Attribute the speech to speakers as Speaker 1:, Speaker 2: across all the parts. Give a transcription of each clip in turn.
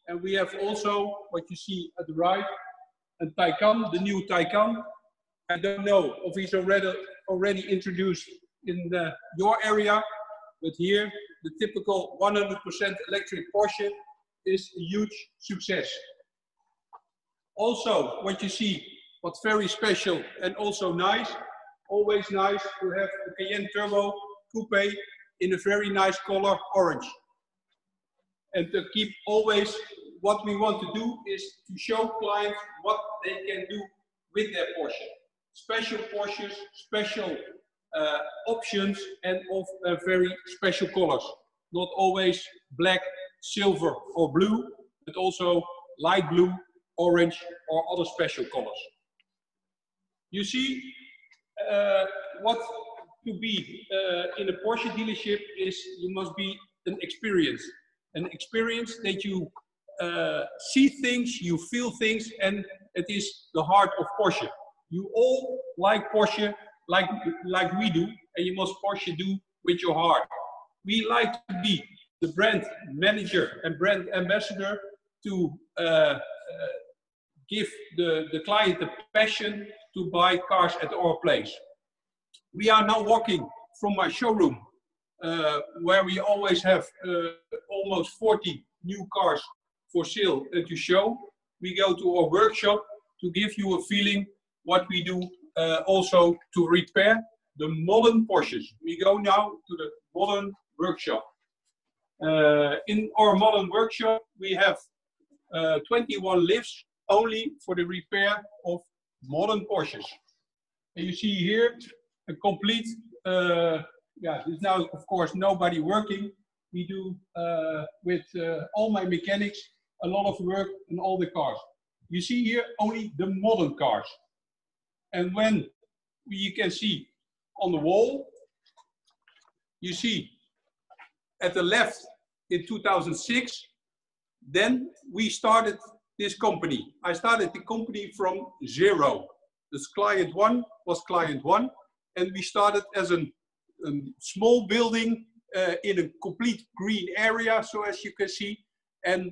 Speaker 1: And we have also what you see at the right, a Taycan, the new Taycan. I don't know if he's already introduced in your area, but here the typical 100% electric Porsche is a huge success. Also, what you see, what's very special and also nice, always nice to have the Cayenne Turbo Coupe in a very nice color, orange. And to keep always, what we want to do is to show clients what they can do with their Porsche. Special Porsches, special options, and of very special colors. Not always black, silver, or blue, but also light blue, orange, or other special colors. You see, what to be in a Porsche dealership is you must be an experience that you see things, you feel things, and it is the heart of Porsche. You all like Porsche like we do, and you must Porsche do with your heart. We like to be the brand manager and brand ambassador to give the client the passion to buy cars at our place. We are now walking from my showroom, where we always have almost 40 new cars for sale and to show. We go to our workshop to give you a feeling what we do also to repair the modern Porsches. We go now to the modern workshop. In our modern workshop, we have 21 lifts only for the repair of modern Porsches. And you see here a complete, there's now of course nobody working. We do with all my mechanics a lot of work on all the cars. You see here only the modern cars. And when you can see on the wall, you see at the left in 2006, then we started this company. I started the company from zero. This client one was client one, and we started as a small building in a complete green area, so as you can see. And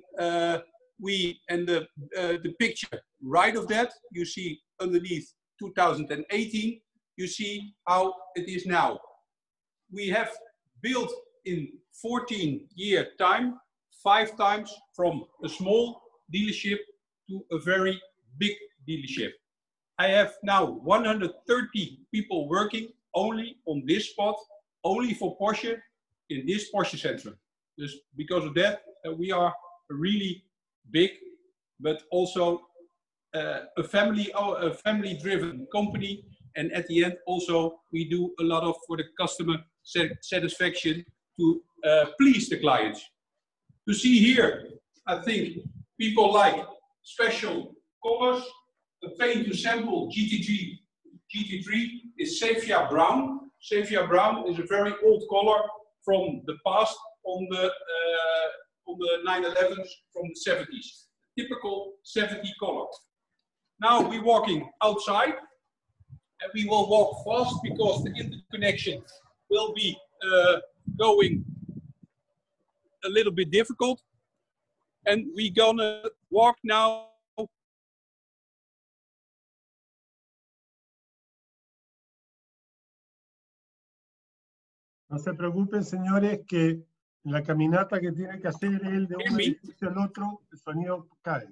Speaker 1: the picture right of that, you see underneath 2018, you see how it is now. We have built in 14-year time, 5 times from a small dealership to a very big dealership. I have now 130 people working only on this spot, only for Porsche in this Porsche Center. Just because of that, we are a really big, but also a family-driven company. And at the end, also, we do a lot of for the customer satisfaction to please the clients. To see here, I think people like special colors. The paint to sample GT3 is Sepia Brown. Sepia Brown is a very old color from the past on the 911s from the 70s. Typical 70 color. Now we're walking outside, and we will walk fast because the interconnection will be going a little bit difficult. And we're gonna walk now.
Speaker 2: No se preocupen, señores, que en la caminata que tiene que hacer él de un edificio al otro, el sonido cae.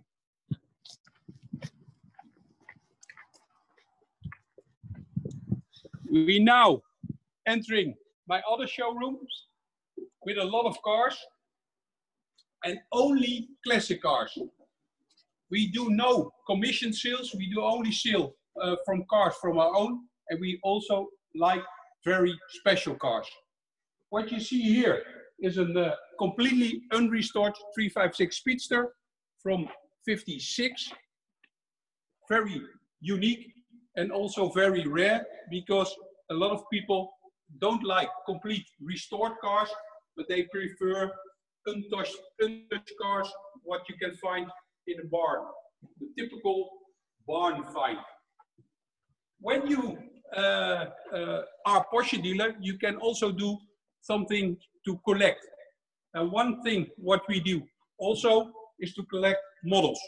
Speaker 1: We now entering my other showrooms with a lot of cars and only classic cars. We do no commission sales. We do only sale from cars from our own, and we also like very special cars. What you see here is a completely unrestored 356 Speedster from 56. Very unique and also very rare, because a lot of people don't like complete restored cars, but they prefer untouched cars, what you can find in a barn, the typical barn find. When you are a Porsche dealer, you can also do something to collect. And one thing what we do also, is to collect models.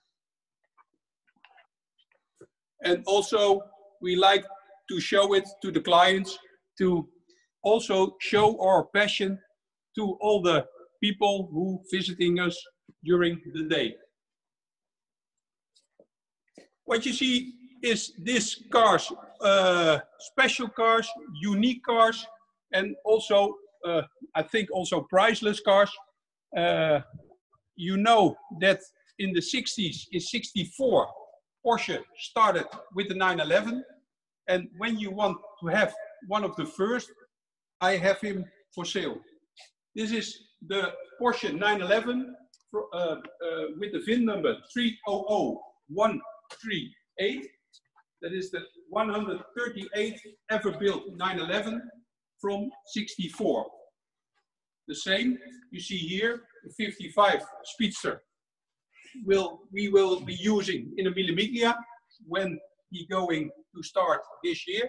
Speaker 1: And also, we like to show it to the clients, to also show our passion to all the people who visiting us during the day. What you see is these cars, special cars, unique cars, and also, I think also priceless cars. You know that in the 60s, in 64, Porsche started with the 911. And when you want to have one of the first, I have him for sale. This is the Porsche 911 with the VIN number 300138. That is the 138th ever built 911 from 64. The same you see here, the 55 Speedster we will be using in a Mille Miglia when he's going to start this year.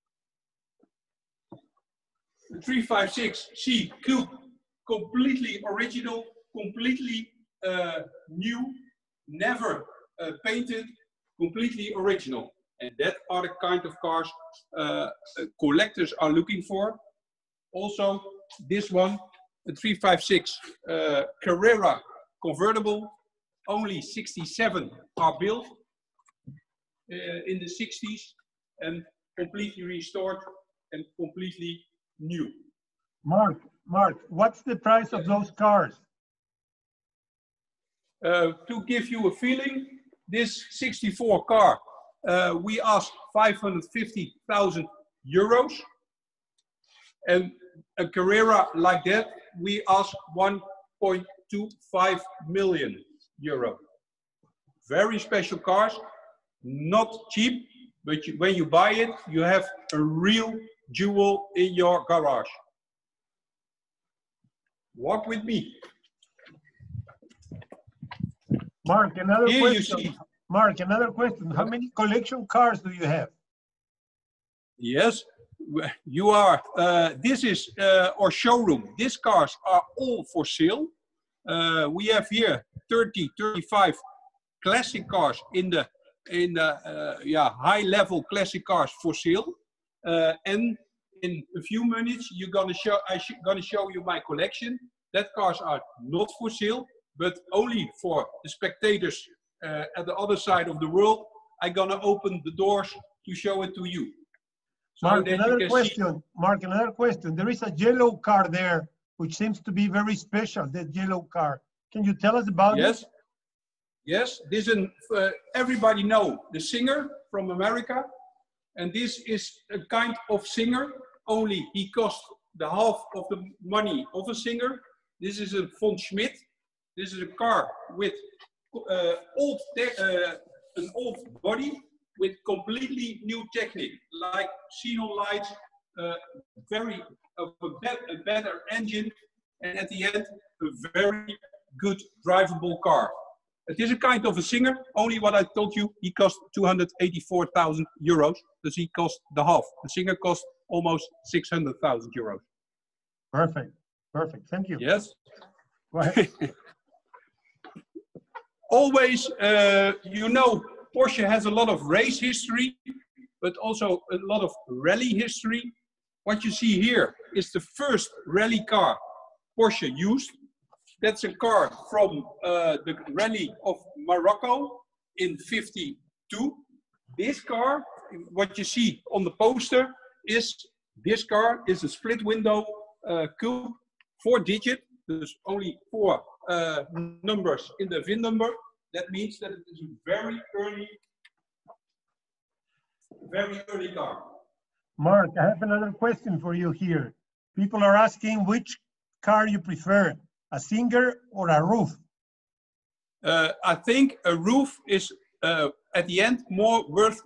Speaker 1: The 356C Coupe, completely original, completely new, never painted, completely original. And that are the kind of cars collectors are looking for. Also, this one, the 356 Carrera convertible, only 67 are built in the 60s and completely restored and completely new.
Speaker 2: Mark, what's the price of those cars?
Speaker 1: To give you a feeling, this 64 car, we asked 550,000 euros. And a Carrera like that, we ask 1.25 million euro. Very special cars, not cheap, but when you buy it, you have a real jewel in your garage. Walk with me.
Speaker 2: Mark, another
Speaker 1: Here
Speaker 2: question.
Speaker 1: you see.
Speaker 2: Mark, another question. How many collection cars do you have?
Speaker 1: Yes, you are. This is our showroom. These cars are all for sale. We have here 35 classic cars in the high level classic cars for sale. And in a few minutes, I'm gonna show you my collection. That cars are not for sale, but only for the spectators at the other side of the world. I'm gonna open the doors to show it to you. So
Speaker 2: Mark, another question. Mark, another question. There is a yellow car there, which seems to be very special, that yellow car. Can you tell us about it?
Speaker 1: Yes, this is everybody know the Singer from America. And this is a kind of Singer, only he cost the half of the money of a Singer. This is a von Schmidt. This is a car with an old body with completely new technique, like xenon lights, a better engine, and at the end, a very good drivable car. It is a kind of a Singer, only what I told you, he cost 284,000 euros, so he cost the half. The Singer cost almost 600,000 euros.
Speaker 2: Perfect, perfect, thank you.
Speaker 1: Yes?
Speaker 2: Go ahead.
Speaker 1: Always, you know, Porsche has a lot of race history, but also a lot of rally history. What you see here is the first rally car Porsche used. That's a car from the rally of Morocco in '52. This car, what you see on the poster, is this car is a split window coupe, 4-digit. There's only 4 numbers in the VIN number. That means that it is a very early car.
Speaker 2: Mark, I have another question for you here. People are asking which car you prefer, a Singer or a Roof?
Speaker 1: I think a Roof is at the end more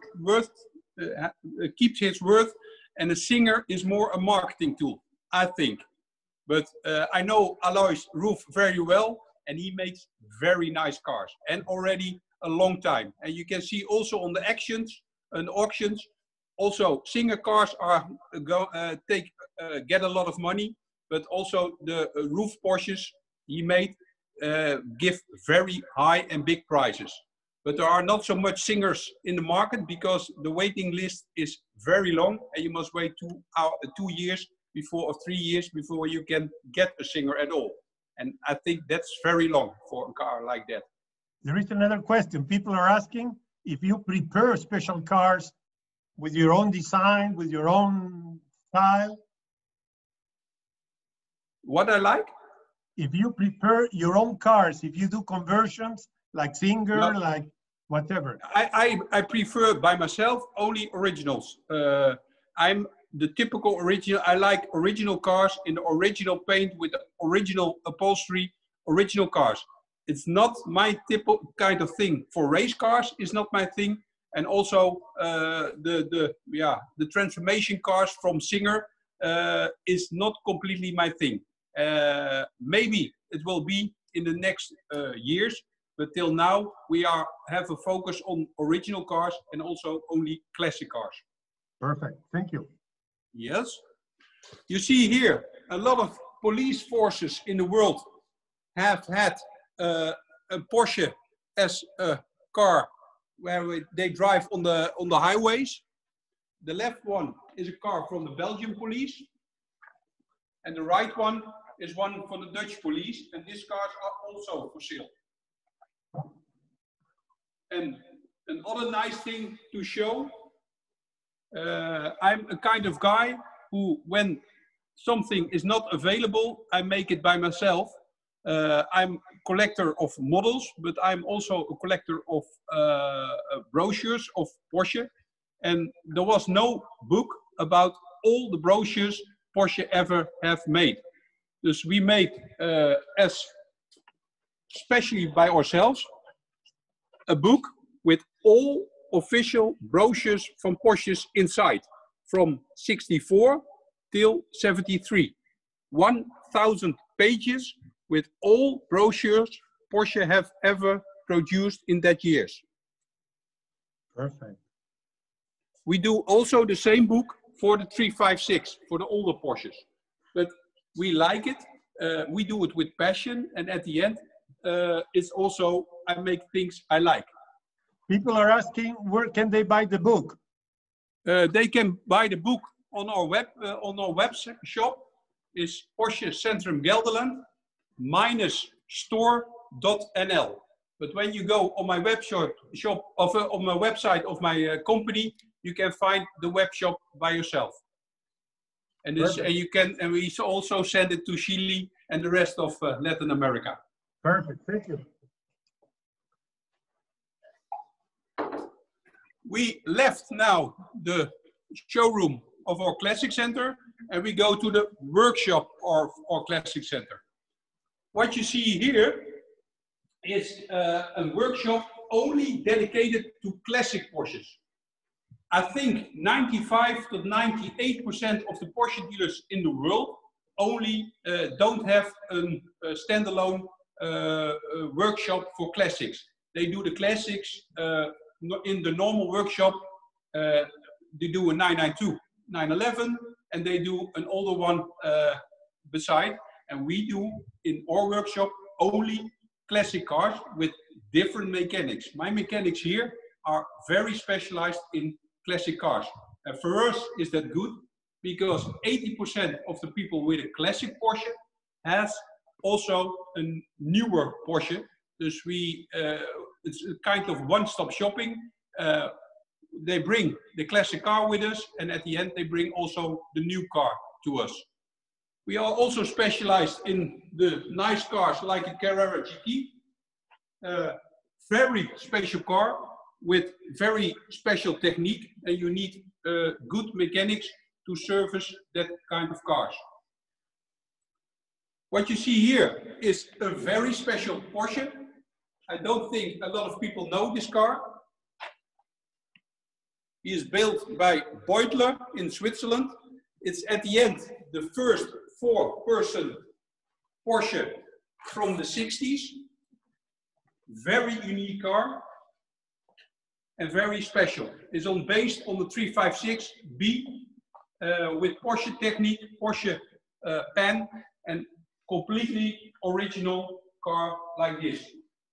Speaker 1: keeps its worth, and a Singer is more a marketing tool, I think. But I know Alois Roof very well, and he makes very nice cars, and already a long time. And you can see also on the auctions, also Singer cars are get a lot of money, but also the Roof Porsches he made give very high and big prices. But there are not so much singers in the market because the waiting list is very long and you must wait 2 years before or 3 years before you can get a singer at all. And I think that's very long for a car like that.
Speaker 2: There is another question. People are asking if you prepare special cars with your own design, with your own style.
Speaker 1: What I like?
Speaker 2: If you prepare your own cars, if you do conversions, like Singer,
Speaker 1: No.
Speaker 2: like whatever.
Speaker 1: I prefer by myself only originals. I'm the typical original. I like original cars in the original paint with the original upholstery, original cars. It's not my typical kind of thing. For race cars, it's not my thing. And also the transformation cars from Singer is not completely my thing. Maybe it will be in the next years. But till now, we have a focus on original cars and also only classic cars.
Speaker 2: Perfect. Thank you.
Speaker 1: Yes. You see here, a lot of police forces in the world have had a Porsche as a car where they drive on the highways. The left one is a car from the Belgian police. And the right one is one for the Dutch police. And these cars are also for sale. And another nice thing to show, I'm a kind of guy who, when something is not available, I make it by myself. I'm a collector of models, but I'm also a collector of brochures of Porsche. And there was no book about all the brochures Porsche ever have made. Dus we made, especially by ourselves, a book with all official brochures from Porsches inside, from 64 till 73. 1,000 pages with all brochures Porsche have ever produced in that years.
Speaker 2: Perfect.
Speaker 1: We do also the same book for the 356, for the older Porsches. But we like it, we do it with passion, and at the end, it's also, I make things I like.
Speaker 2: People are asking, where can they buy the book?
Speaker 1: They can buy the book on our web shop. Is Porsche Centrum Gelderland -store.nl. But when you go on my on my website of my company, you can find the web shop by yourself. And we also send it to Chile and the rest of Latin America.
Speaker 2: Perfect, thank you.
Speaker 1: We left now the showroom of our Classic Center and we go to the workshop of our Classic Center. What you see here is a workshop only dedicated to classic Porsches. I think 95 to 98% of the Porsche dealers in the world only don't have a standalone workshop for classics. They do the classics in the normal workshop. They do a 992, 911, and they do an older one beside. And we do in our workshop only classic cars with different mechanics. My mechanics here are very specialized in classic cars. And for us, is that good? Because 80% of the people with a classic Porsche has also a newer Porsche. Dus it's a kind of one-stop shopping. They bring the classic car with us, and at the end, they bring also the new car to us. We are also specialized in the nice cars like a Carrera GT. Very special car with very special technique, and you need good mechanics to service that kind of cars. What you see here is a very special Porsche. I don't think a lot of people know this car. He is built by Beutler in Switzerland. It's at the end the first four-person Porsche from the 60s. Very unique car and very special. It's based on the 356B with Porsche technique, Porsche pan, and completely original car like this.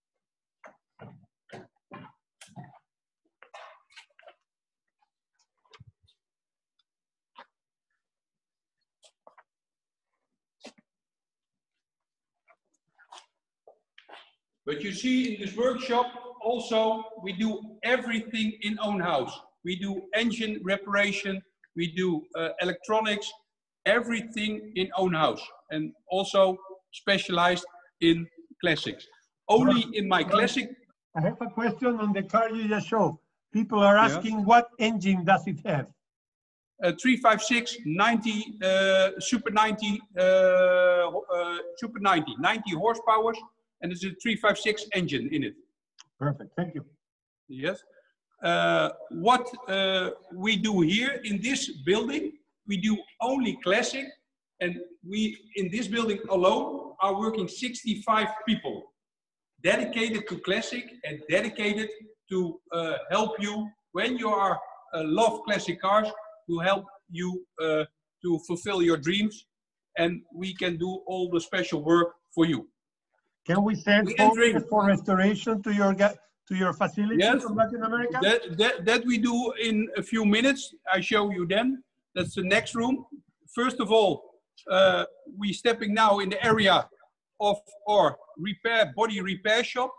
Speaker 1: But you see in this workshop also we do everything in own house. We do engine reparation, we do electronics, everything in own house, and also specialized in classics. Only in my classic.
Speaker 2: I have a question on the car you just showed. People are asking, what engine does it have?
Speaker 1: 356 90 Super 90 Super 90 horsepower, and it's a 356 engine in it.
Speaker 2: Perfect, thank you.
Speaker 1: Yes. What we do here in this building, we do only classic, and we in this building alone are working 65 people dedicated to classic and dedicated to help you when you are love classic cars, to help you to fulfill your dreams, and we can do all the special work for you.
Speaker 2: Can we send photos for restoration to your facility from Latin America?
Speaker 1: That we do in a few minutes. I show you then. That's the next room. First of all, we're stepping now in the area of our body repair shop.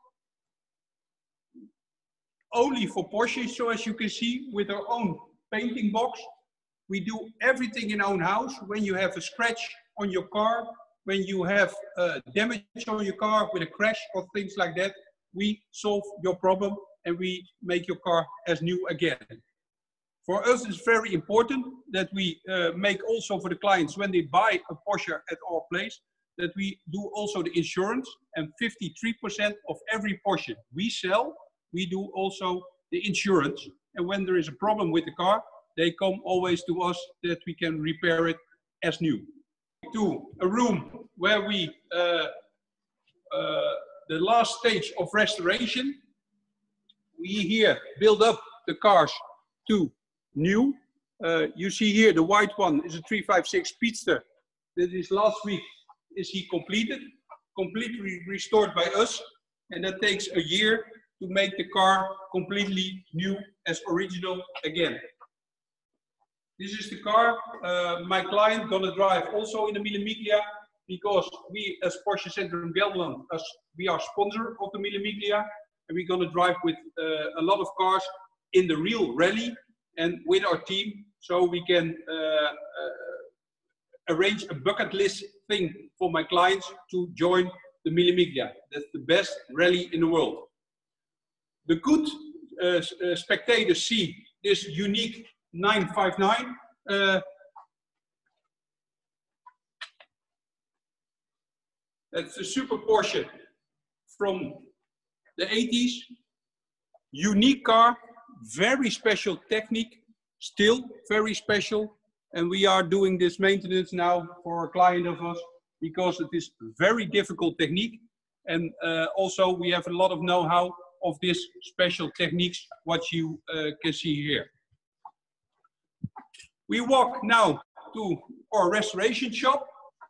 Speaker 1: Only for Porsche, so as you can see, with our own painting box. We do everything in own house. When you have a scratch on your car, when you have damage on your car with a crash or things like that, we solve your problem and we make your car as new again. For us, it's very important that we make also for the clients when they buy a Porsche at our place, that we do also the insurance, and 53% of every Porsche we sell, we do also the insurance. And when there is a problem with the car, they come always to us that we can repair it as new. To a room where we, the last stage of restoration, we here build up the cars to new. You see here the white one is a 356 Speedster. That is last week is he completely restored by us, and that takes a year to make the car completely new as original again. This is the car my client gonna drive also in the Mille Miglia, because we as Porsche Centrum Gelderland, we are sponsor of the Mille Miglia, and we're gonna drive with a lot of cars in the real rally and with our team, so we can arrange a bucket list thing for my clients to join the Mille Miglia. That's the best rally in the world. The good spectators see this unique 959. That's a super Porsche from the 80s. Unique car, very special technique, still very special. And we are doing this maintenance now for a client of us because it is very difficult technique. And also we have a lot of know-how of this special techniques, what you can see here. We walk now to our restoration shop.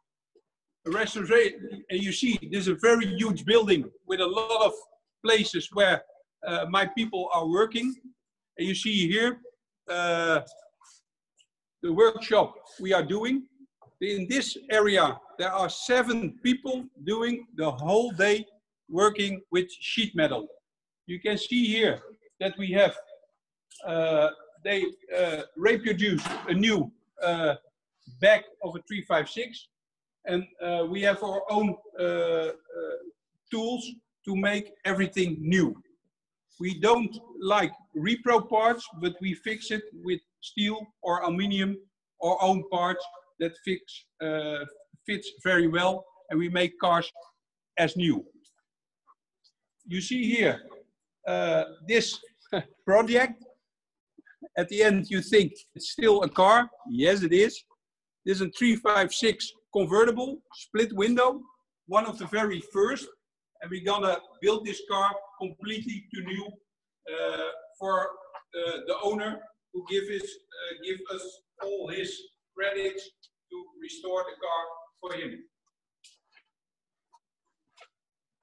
Speaker 1: And you see, this is a very huge building with a lot of places where my people are working. And you see here the workshop we are doing. In this area, there are 7 people doing the whole day working with sheet metal. You can see here that we have they reproduced a new back of a 356, and we have our own tools to make everything new. We don't like repro parts, but we fix it with steel or aluminum, our own parts that fits very well, and we make cars as new. You see here this project. At the end, you think it's still a car. Yes, it is. This is a 356 convertible, split window, one of the very first. And we're gonna build this car completely to new for the owner who give us all his credits to restore the car for him.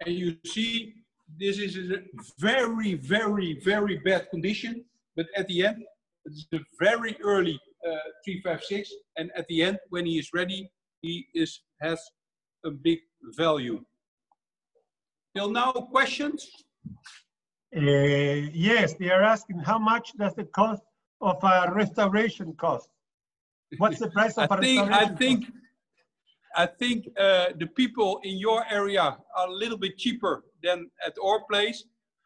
Speaker 1: And you see, this is a very, very, very bad condition. But at the end, it's a very early 356. And at the end, when he is ready, he has a big value. Till now, questions?
Speaker 2: Yes, they are asking how much does the cost of a restoration cost? What's the price of a restoration?
Speaker 1: I think the people in your area are a little bit cheaper than at our place.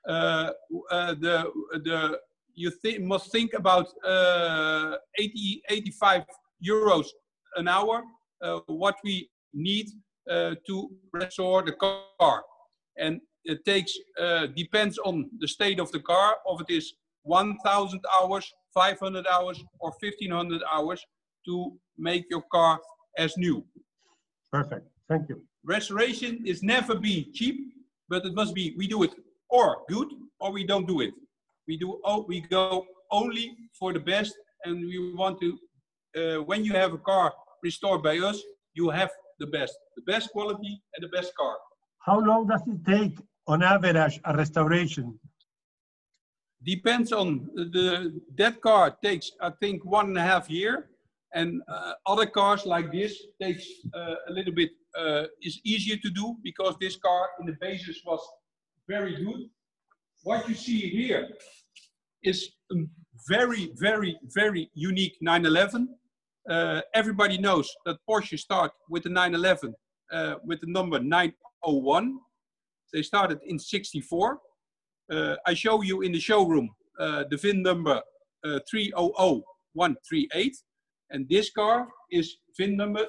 Speaker 1: You must think about 85 euros an hour. What we need to restore the car, and it takes depends on the state of the car. If it is 1,000 hours, 500 hours, or 1,500 hours to make your car as new.
Speaker 2: Perfect. Thank you.
Speaker 1: Restoration is never be cheap, but it must be, we do it or good or we don't do it. We go only for the best, and we want to, when you have a car restored by us, you have the best quality and the best car.
Speaker 2: How long does it take on average a restoration?
Speaker 1: Depends on that car takes, I think, 1.5 years. And other cars like this takes a little bit, is easier to do because this car in the basis was very good. What you see here is a very, very, very unique 911. Everybody knows that Porsche start with the 911 with the number 901. They started in '64. I show you in the showroom the VIN number 300138. And this car is VIN number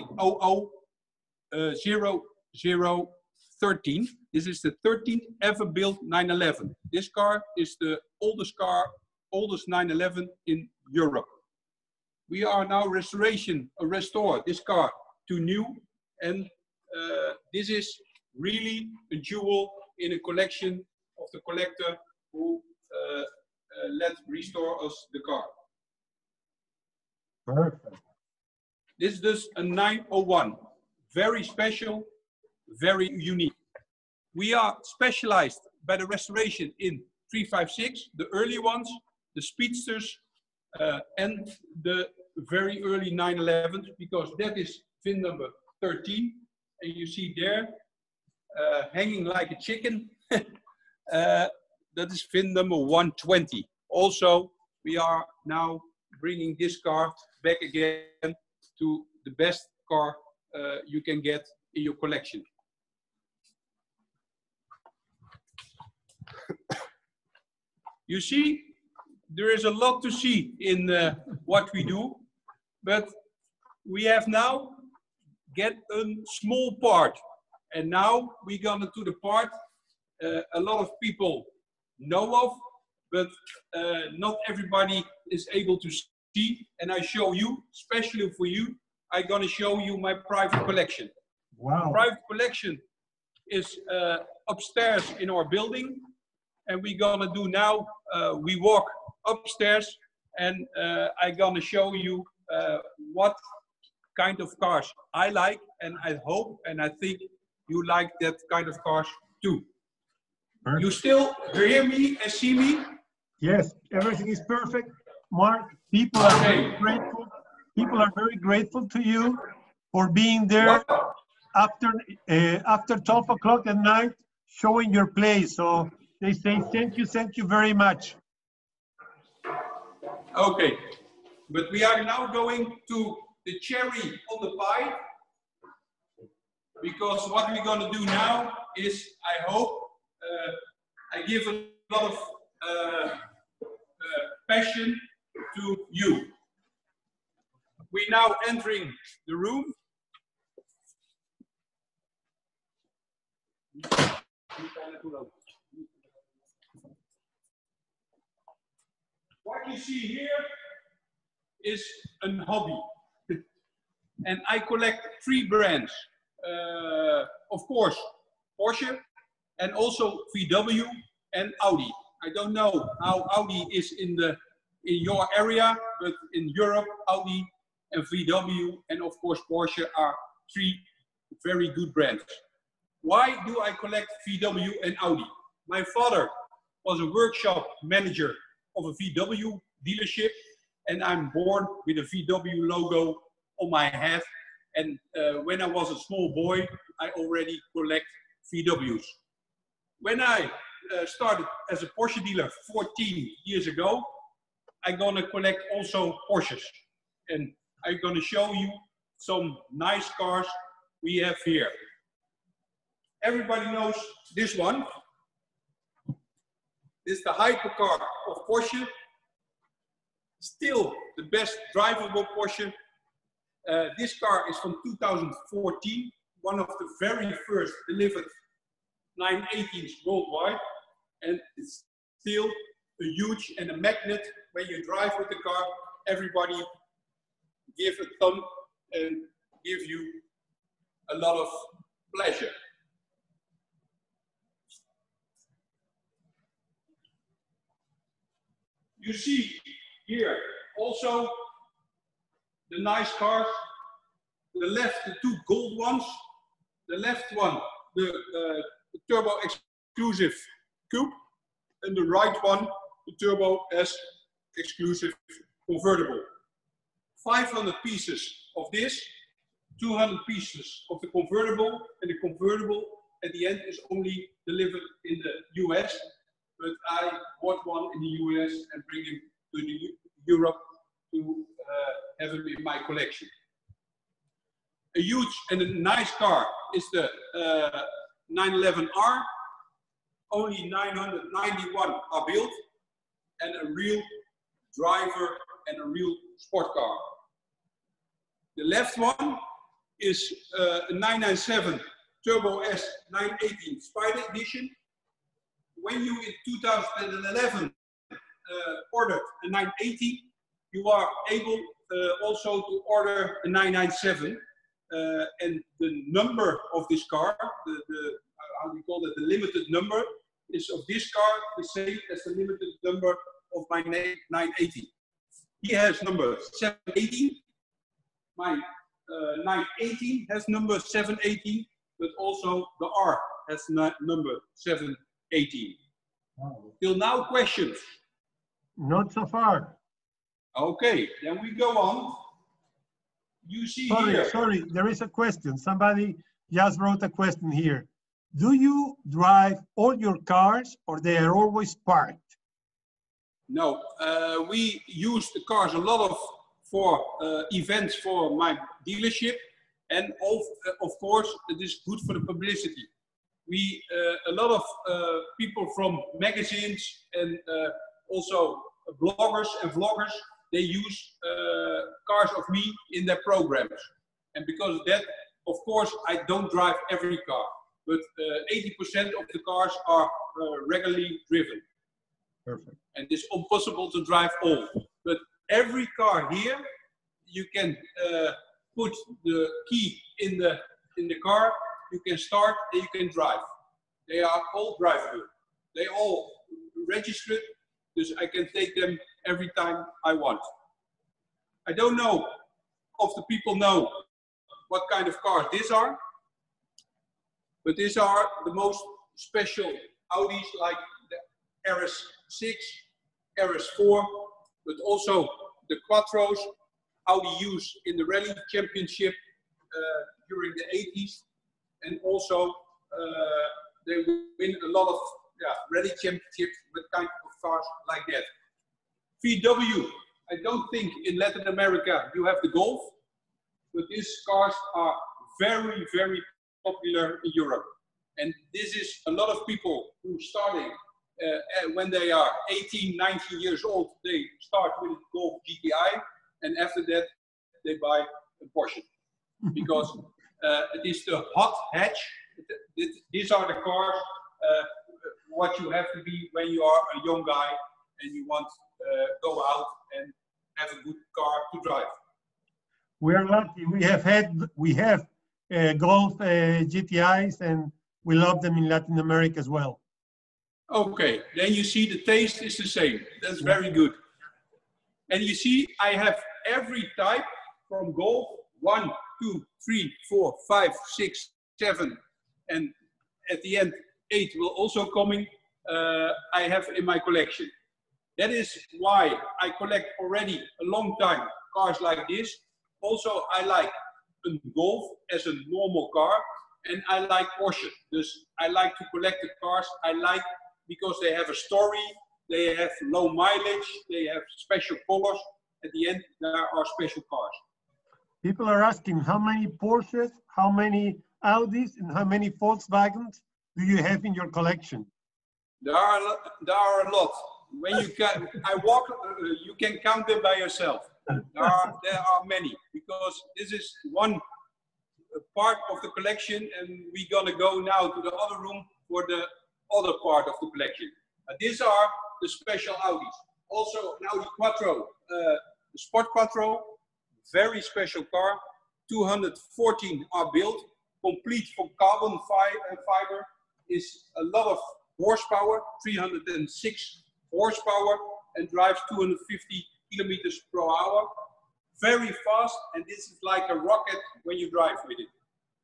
Speaker 1: 3000013. This is the 13th ever built 911. This car is the oldest 911 in Europe. We are now restore this car to new, and this is really a jewel in a collection of the collector who let restore us the car.
Speaker 2: Perfect.
Speaker 1: This is a 901, very special, very unique. We are specialized by the restoration in 356, the early ones, the speedsters, and the very early 911s, because that is VIN number 13, and you see there, hanging like a chicken, that is VIN number 120. Also, we are now bringing this car back again to the best car you can get in your collection. You see, there is a lot to see in what we do, but we have now get a small part, and now we're gonna do the part a lot of people know of, but not everybody is able to see. And I show you, especially for you, I'm gonna show you my private collection.
Speaker 2: Wow.
Speaker 1: Private collection is upstairs in our building, and we're gonna do now, we walk upstairs, and I'm gonna show you what kind of cars I like, and I hope and I think you like that kind of cars too. Perfect. You still hear me and see me?
Speaker 2: Yes, everything is perfect. Mark, people are very grateful. People are very grateful to you for being there after 12 o'clock at night, showing your place. So they say thank you very much.
Speaker 1: Okay, but we are now going to the cherry on the pie, because what we're going to do now is, I hope, I give a lot of passion to you. We're now entering the room. What you see here is a hobby. And I collect 3 brands. Of course, Porsche, and also VW and Audi. I don't know how Audi is in your area, but in Europe, Audi and VW and of course Porsche are 3 very good brands. Why do I collect VW and Audi? My father was a workshop manager of a VW dealership, and I'm born with a VW logo on my head. And when I was a small boy, I already collect VWs. When I started as a Porsche dealer 14 years ago, I'm gonna collect also Porsches. And I'm gonna show you some nice cars we have here. Everybody knows this one. This is the hypercar of Porsche. Still the best drivable Porsche. This car is from 2014, one of the very first delivered 918s worldwide, and it's still a huge and a magnet. When you drive with the car, everybody give a thumb and give you a lot of pleasure. You see here also the nice cars. The left, the two gold ones. The left one, the Turbo Exclusive Coupe. And the right one, the Turbo S Exclusive Convertible. 500 pieces of this, 200 pieces of the convertible, and the convertible at the end is only delivered in the US, but I bought one in the US and bring him to Europe to have him in my collection. A huge and a nice car is the 911R. Only 991 are built, and a real driver and a real sport car. The left one is a 997 Turbo S 918 Spider Edition. When you in 2011 ordered a 980, you are able also to order a 997. And the number of this car, how we call it, the limited number, is of this car the same as the limited number of my 980. He has number 718. My 918 has number 718, but also the R has number 718.
Speaker 2: Wow.
Speaker 1: Till now, questions?
Speaker 2: Not so far.
Speaker 1: Okay, then we go on. You see here.
Speaker 2: Sorry, there is a question. Somebody just wrote a question here. Do you drive all your cars or they are always parked?
Speaker 1: No, we use the cars a lot for events for my dealership, and of course it is good for the publicity. We a lot of people from magazines and also bloggers and vloggers, they use cars of me in their programs, and because of that, of course, I don't drive every car, but 80% of the cars are regularly driven.
Speaker 2: Perfect.
Speaker 1: And it's impossible to drive all. But every car here, you can put the key in the car, you can start and you can drive. They are all drivable. They all registered, so I can take them every time I want. I don't know if the people know what kind of cars these are, but these are the most special Audis, like the RS6, RS4, but also the Quattros Audi used in the rally championship during the 80s, and also they win a lot of rally championships with kind of cars like that. VW, I don't think in Latin America you have the Golf, but these cars are very, very popular in Europe. And this is a lot of people who starting when they are 18, 19 years old, they start with a Golf GTI, and after that they buy a Porsche. Because it is the hot hatch. These are the cars what you have to be when you are a young guy and you want to go out and have a good car to drive.
Speaker 2: We are lucky. We have Golf GTIs, and we love them in Latin America as well.
Speaker 1: Okay, then you see the taste is the same. That's very good. And you see, I have every type from Golf 1, 2, 3, 4, 5, 6, 7, and at the end 8 will also coming, I have in my collection. That is why I collect already a long time cars like this. Also, I like a Golf as a normal car, and I like Porsche. Dus I like to collect the cars I like because they have a story, they have low mileage, they have special colors. At the end, there are special cars.
Speaker 2: People are asking how many Porsches, how many Audis, and how many Volkswagens do you have in your collection?
Speaker 1: There are a lot. When you can, you can count them by yourself. There are many, because this is one part of the collection, and we're gonna go now to the other room for the other part of the collection. These are the special Audis. Also an Audi Quattro, the Sport Quattro, very special car. 214 are built, complete from carbon fiber. Is a lot of horsepower, 306 horsepower, and drives 250 kilometers per hour. Very fast, and this is like a rocket when you drive with it.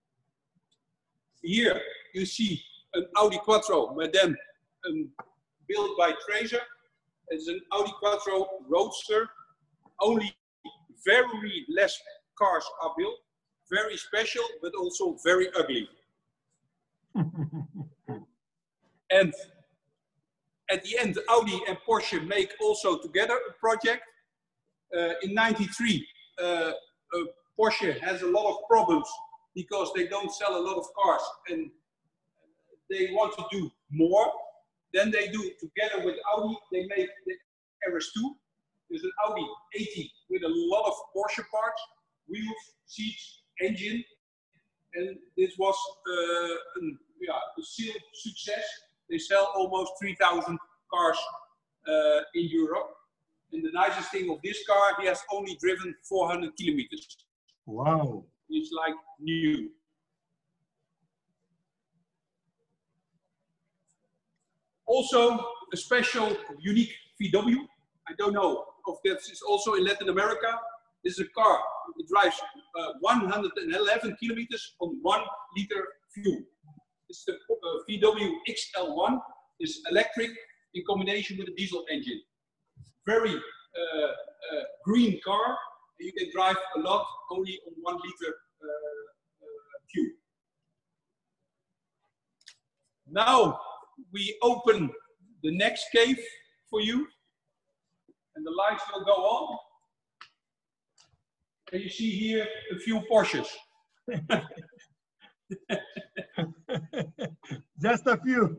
Speaker 1: Here you see an Audi Quattro, but then built by Tracer. It's an Audi Quattro Roadster. Only very less cars are built. Very special, but also very ugly. And at the end, Audi and Porsche make also together a project. In '93, Porsche has a lot of problems because they don't sell a lot of cars and they want to do more. Then they do together with Audi, they make the RS2. There's an Audi 80 with a lot of Porsche parts, wheels, seats, engine. And this was a sealed success. They sell almost 3,000 cars in Europe. And the nicest thing of this car, he has only driven 400 kilometers.
Speaker 2: Wow.
Speaker 1: It's like new. Also, a special, unique VW. I don't know if this is also in Latin America. This is a car. It drives 111 kilometers on 1 liter fuel. It's the VW XL1. It's electric in combination with a diesel engine. Very green car. You can drive a lot only on 1 liter fuel. Now we open the next cave for you, and the lights will go on. And you see here a few Porsches.
Speaker 2: Just a few.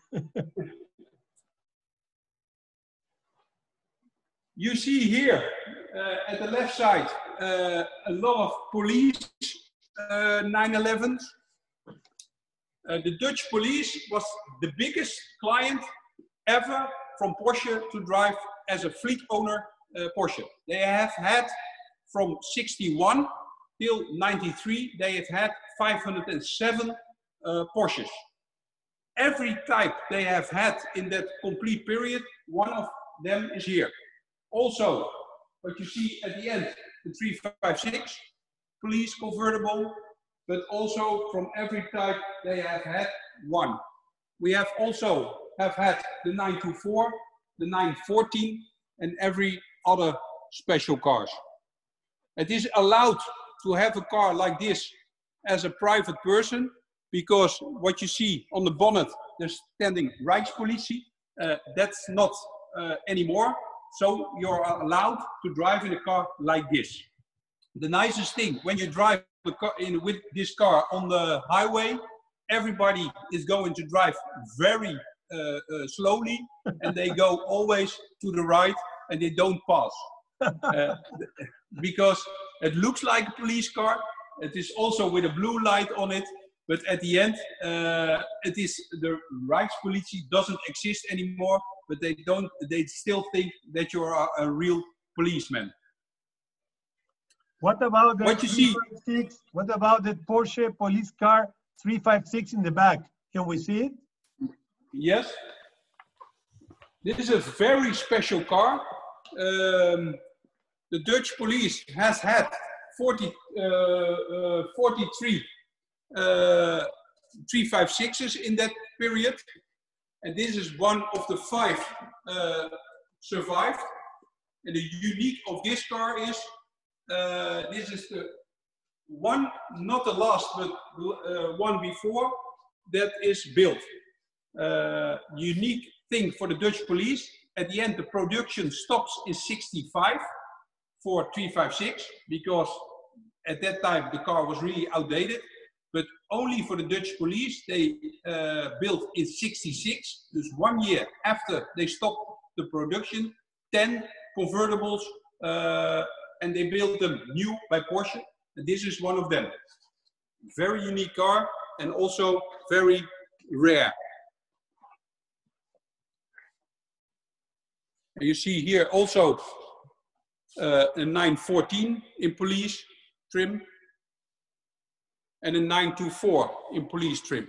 Speaker 1: You see here at the left side a lot of police 911s. The Dutch police was the biggest client ever from Porsche to drive as a fleet owner Porsche. They have had from 61 till 93, they have had 507 Porsches. Every type they have had in that complete period, one of them is here. Also, what you see at the end, the 356, police convertible, but also from every type they have had one. We have also had the 924, the 914, and every other special cars. It is allowed to have a car like this as a private person, because what you see on the bonnet, there's standing Rijkspolitie. That's not anymore. So you're allowed to drive in a car like this. The nicest thing, when you drive the car with this car on the highway, everybody is going to drive very slowly, and they go always to the right, and they don't pass. Because it looks like a police car. It is also with a blue light on it, but at the end, it is the Rijkspolitie doesn't exist anymore, but they still think that you are a real policeman.
Speaker 2: What about the 356? What about the Porsche police car 356 in the back? Can we see it?
Speaker 1: Yes. This is a very special car. The Dutch police has had 43 356s in that period. And this is one of the 5 survived. And the unique of this car is, this is the one, not the last, but one before that is built. Unique thing for the Dutch police. At the end, the production stops in 65 for 356 because at that time the car was really outdated. But only for the Dutch police, they built in 66, dus 1 year after they stopped the production, 10 convertibles, and they built them new by Porsche. And this is one of them. Very unique car and also very rare. And you see here also a 914 in police trim and a 924 in police trim.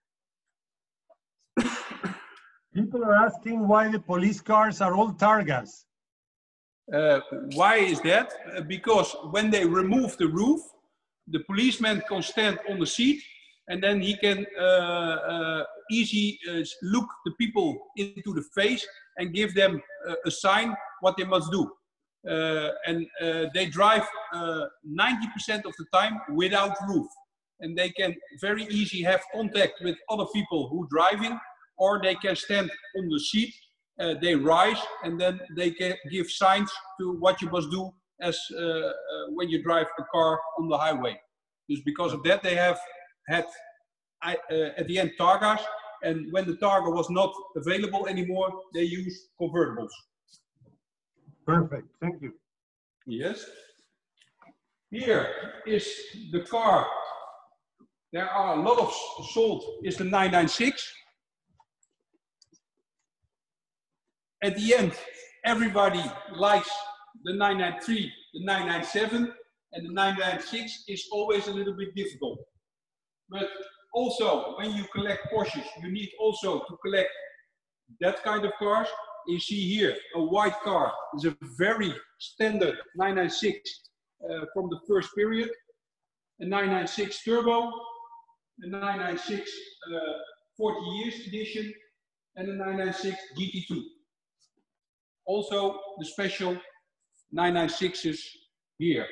Speaker 2: People are asking why the police cars are all Targas.
Speaker 1: Why is that? Because when they remove the roof, the policeman can stand on the seat and then he can easily look the people into the face and give them a sign what they must do. And they drive 90% of the time without roof. And they can very easily have contact with other people who are driving, or they can stand on the seat, they rise, and then they can give signs to what you must do as when you drive a car on the highway. Just because of that, they have had at the end Targas, and when the Targa was not available anymore, they used convertibles.
Speaker 2: Perfect, thank you.
Speaker 1: Yes. Here is the car. There are a lot of sold, is the 996. At the end, everybody likes the 993, the 997, and the 996 is always a little bit difficult. But also, when you collect Porsches, you need also to collect that kind of cars. You see here a white car. It's a very standard 996 from the first period. A 996 Turbo, a 996 40 years edition, and a 996 GT2. Also the special 996s here.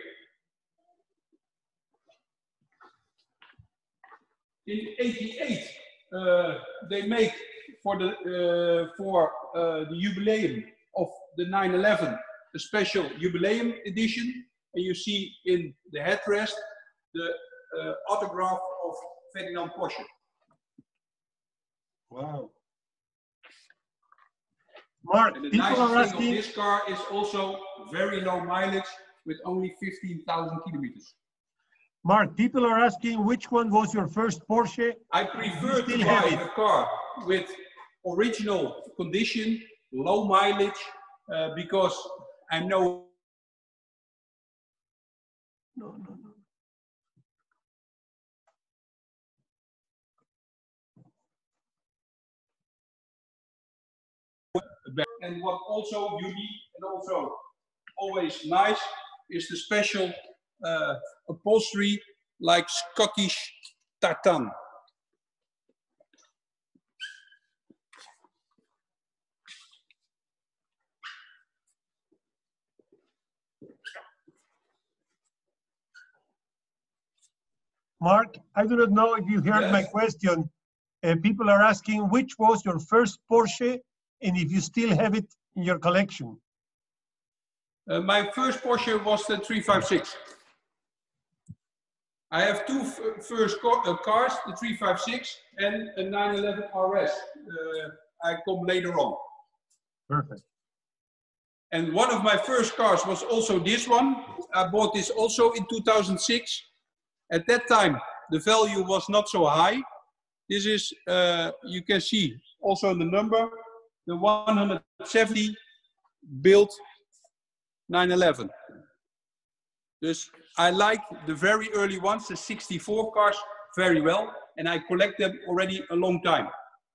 Speaker 1: In 88, they make for the jubileum of the 911 a special jubileum edition, and you see in the headrest the autograph of Ferdinand Porsche.
Speaker 2: Wow. Mark,
Speaker 1: and the
Speaker 2: people are
Speaker 1: nice thing
Speaker 2: asking.
Speaker 1: of this car is also very low mileage with only 15,000 kilometers.
Speaker 2: Mark, people are asking which one was your first Porsche?
Speaker 1: I prefer to buy a car with original condition, low mileage, because I know.
Speaker 2: No.
Speaker 1: And what also unique and also always nice is the special upholstery like Scottish tartan.
Speaker 2: Mark, I do not know if you heard my question. People are asking which was your first Porsche and if you still have it in your collection.
Speaker 1: My first Porsche was the 356. I have two first cars, the 356 and a 911 RS. I come later on.
Speaker 2: Perfect.
Speaker 1: And one of my first cars was also this one. I bought this also in 2006. At that time, the value was not so high. This is, you can see also the number, the 170 built 911. Dus I like the very early ones, the 64 cars, very well, and I collect them already a long time.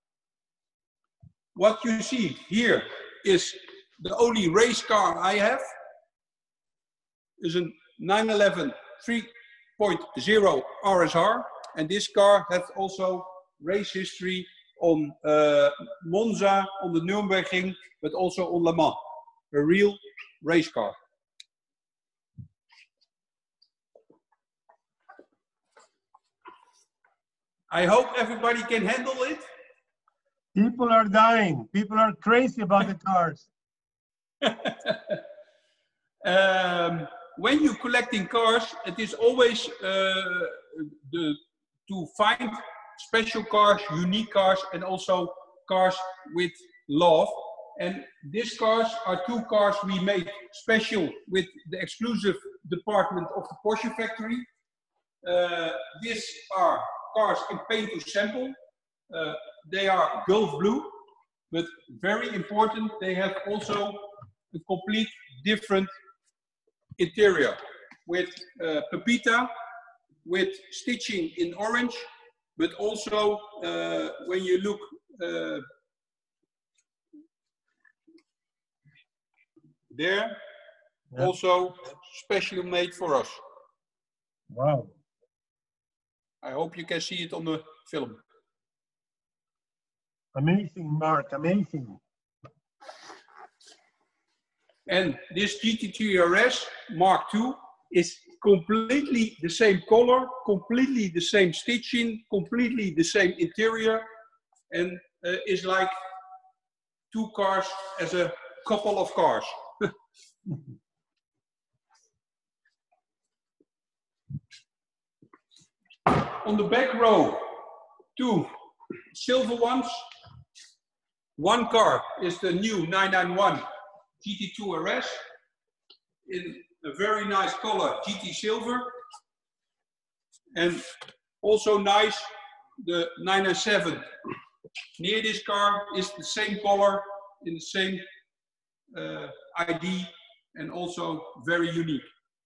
Speaker 1: What you see here is the only race car I have, is a 911 3.0 RSR. and this car has also race history on Monza, on the Nürburgring, but also on Le Mans. A real race car. I hope everybody can handle it.
Speaker 2: People are dying. People are crazy about the cars.
Speaker 1: When you're collecting cars, it is always to find special cars, unique cars, and also cars with love. And these cars are two cars we made special with the exclusive department of the Porsche factory. These are cars in paint to sample. They are Gulf blue, but very important, they have also a complete different interior with Pepita, with stitching in orange, but also when you look there, yeah. Also specially made for us.
Speaker 2: Wow.
Speaker 1: I hope you can see it on the film.
Speaker 2: Amazing, Mark, amazing.
Speaker 1: And this GT3 RS Mark II is completely the same color, completely the same stitching, completely the same interior, and is like two cars as a couple of cars. On the back row, two silver ones. One car is the new 991 GT2 RS in a very nice color, GT Silver. And also nice, the 997 near this car is the same color, in the same ID, and also very unique.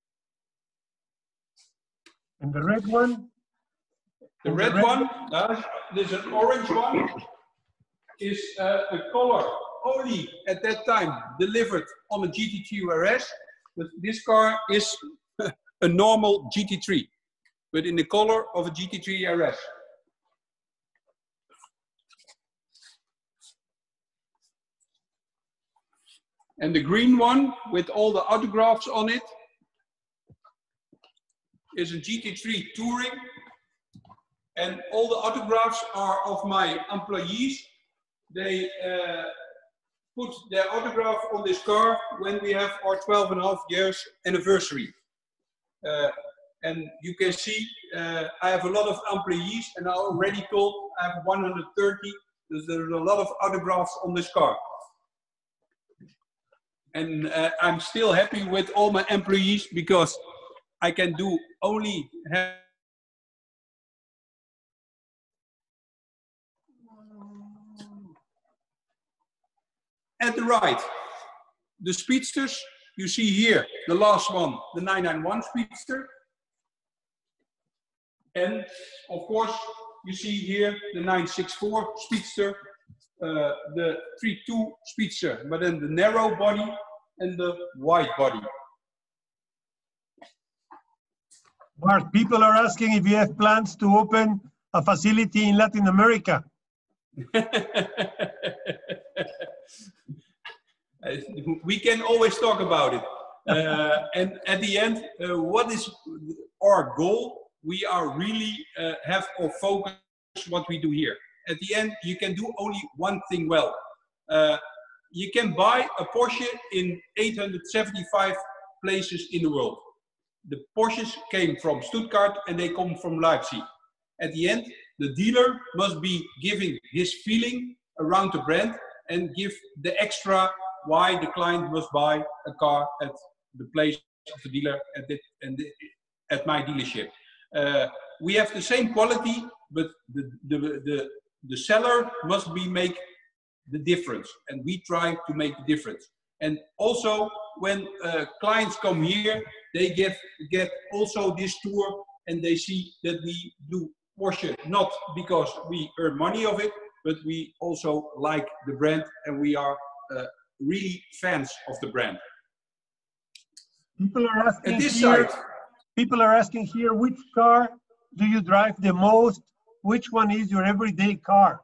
Speaker 2: And the red one?
Speaker 1: The red one, there's an orange one, is a color only at that time delivered on a GT3 RS, but this car is a normal GT3, but in the color of a GT3 RS. And the green one with all the autographs on it is a GT3 Touring, and all the autographs are of my employees. They put their autograph on this car when we have our 12.5 years anniversary. And you can see I have a lot of employees, and I already told I have 130. There's a lot of autographs on this car. And I'm still happy with all my employees because I can do only have at the right, the Speedsters, you see here, the last one, the 991 Speedster. And of course, you see here the 964 Speedster, the 3.2 Speedster, but then the narrow body and the wide body.
Speaker 2: Mark, people are asking if you have plans to open a facility in Latin America.
Speaker 1: We can always talk about it. And at the end, what is our goal? We are really have our focus what we do here. At the end, you can do only one thing well. You can buy a Porsche in 875 places in the world. The Porsches came from Stuttgart and they come from Leipzig. At the end, the dealer must be giving his feeling around the brand and give the extra why the client must buy a car at the place of the dealer at my dealership. We have the same quality, but the seller must make the difference, and we try to make the difference. And also, when clients come here, they get also this tour, and they see that we do Porsche not because we earn money of it, but we also like the brand, and we are really fans of the brand.
Speaker 2: People are asking here which car do you drive the most? Which one is your everyday car?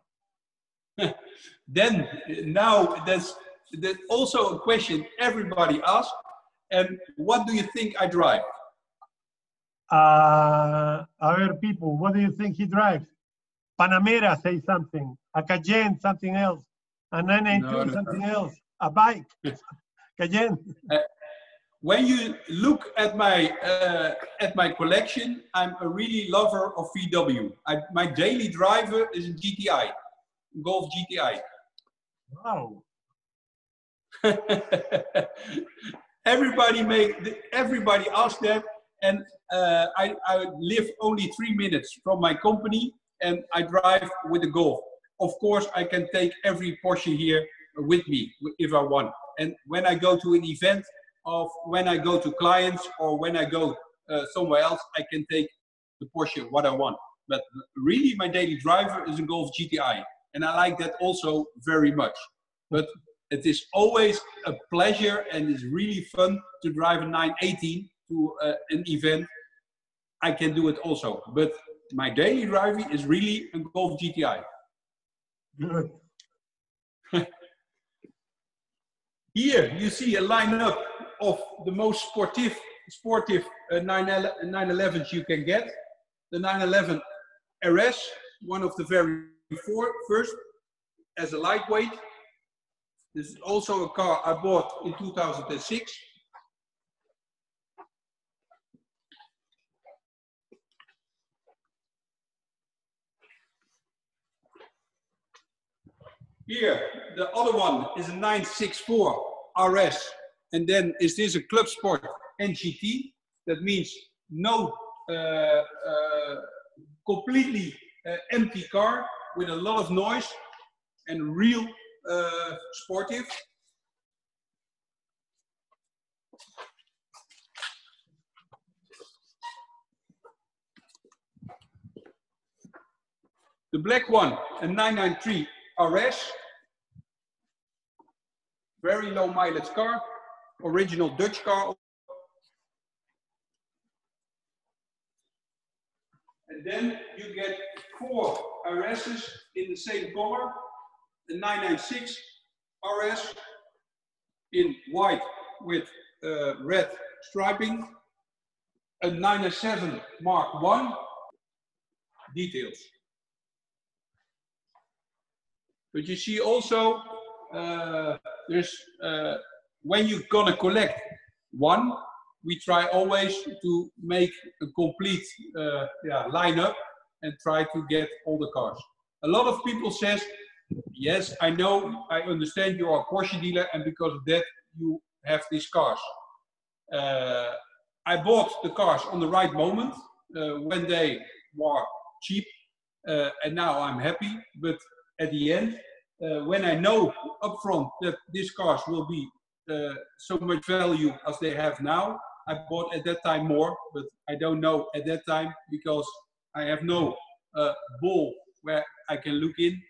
Speaker 1: Then now that's also a question everybody asks. And what do you think I drive?
Speaker 2: Other people, what do you think he drives? Panamera, say something. A Cayenne, something else. A 992, something else. A bike, Cayenne.
Speaker 1: When you look at my collection, I'm a really lover of VW. My daily driver is a GTI, Golf GTI.
Speaker 2: Wow.
Speaker 1: Everybody asks that, and I live only 3 minutes from my company, and I drive with the Golf. Of course, I can take every Porsche here with me if I want. And when I go to an event, or when I go to clients, or when I go somewhere else, I can take the Porsche what I want. But really, my daily driver is a Golf GTI, and I like that also very much. But it is always a pleasure, and it's really fun to drive a 918 to an event. I can do it also, but my daily driving is really a Golf GTI.
Speaker 2: Good.
Speaker 1: Here you see a lineup of the most sportive 911s you can get. The 911 RS, one of the very first as a lightweight. This is also a car I bought in 2006. Here, the other one is a 964 RS, and then is this a Club Sport NGT? That means no completely empty car with a lot of noise and real sportive. The black one, a 993 RS, very low mileage car, original Dutch car. And then you get 4 RS's in the same color, the 996 RS in white with red striping, a 997 Mark I, details. But you see also, there's when you're gonna collect one, we try always to make a complete lineup and try to get all the cars. A lot of people says, yes, I know, I understand you are a Porsche dealer, and because of that you have these cars. I bought the cars on the right moment when they were cheap, and now I'm happy. But at the end, when I know upfront that these cars will be so much value as they have now, I bought at that time more, but I don't know at that time because I have no ball where I can look into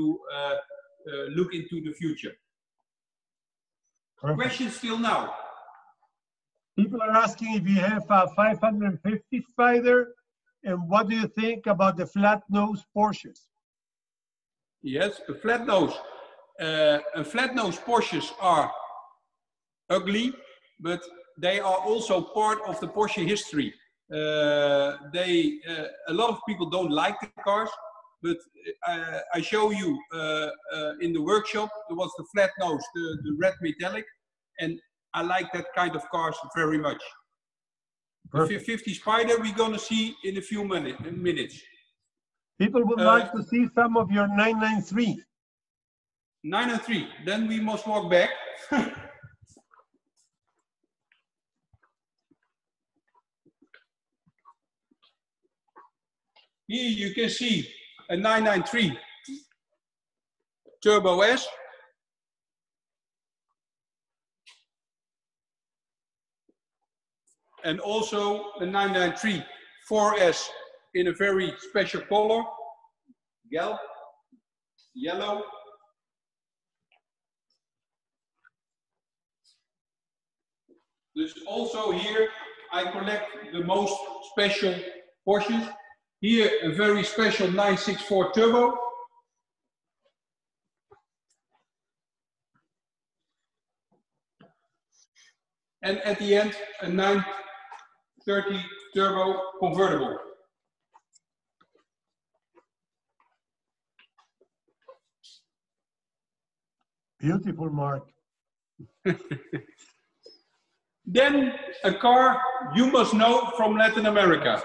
Speaker 1: the future.
Speaker 2: Perfect.
Speaker 1: Questions still now?
Speaker 2: People are asking if you have a 550 Spider, and what do you think about the flat nose Porsches?
Speaker 1: Yes, a flat nose. Flat nose Porsches are ugly, but they are also part of the Porsche history. A lot of people don't like the cars, but I show you in the workshop, there was the flat nose, the red metallic, and I like that kind of cars very much. Perfect. The 50 Spider we're going to see in a few minutes.
Speaker 2: People would like to see some of your 993.
Speaker 1: 993, then we must walk back. Here you can see a 993 Turbo S. And also a 993 4S in a very special color, yellow. There's also here, I collect the most special Porsches. Here, a very special 964 turbo. And at the end, a 930 turbo convertible.
Speaker 2: Beautiful, Mark.
Speaker 1: Then a car you must know from Latin America.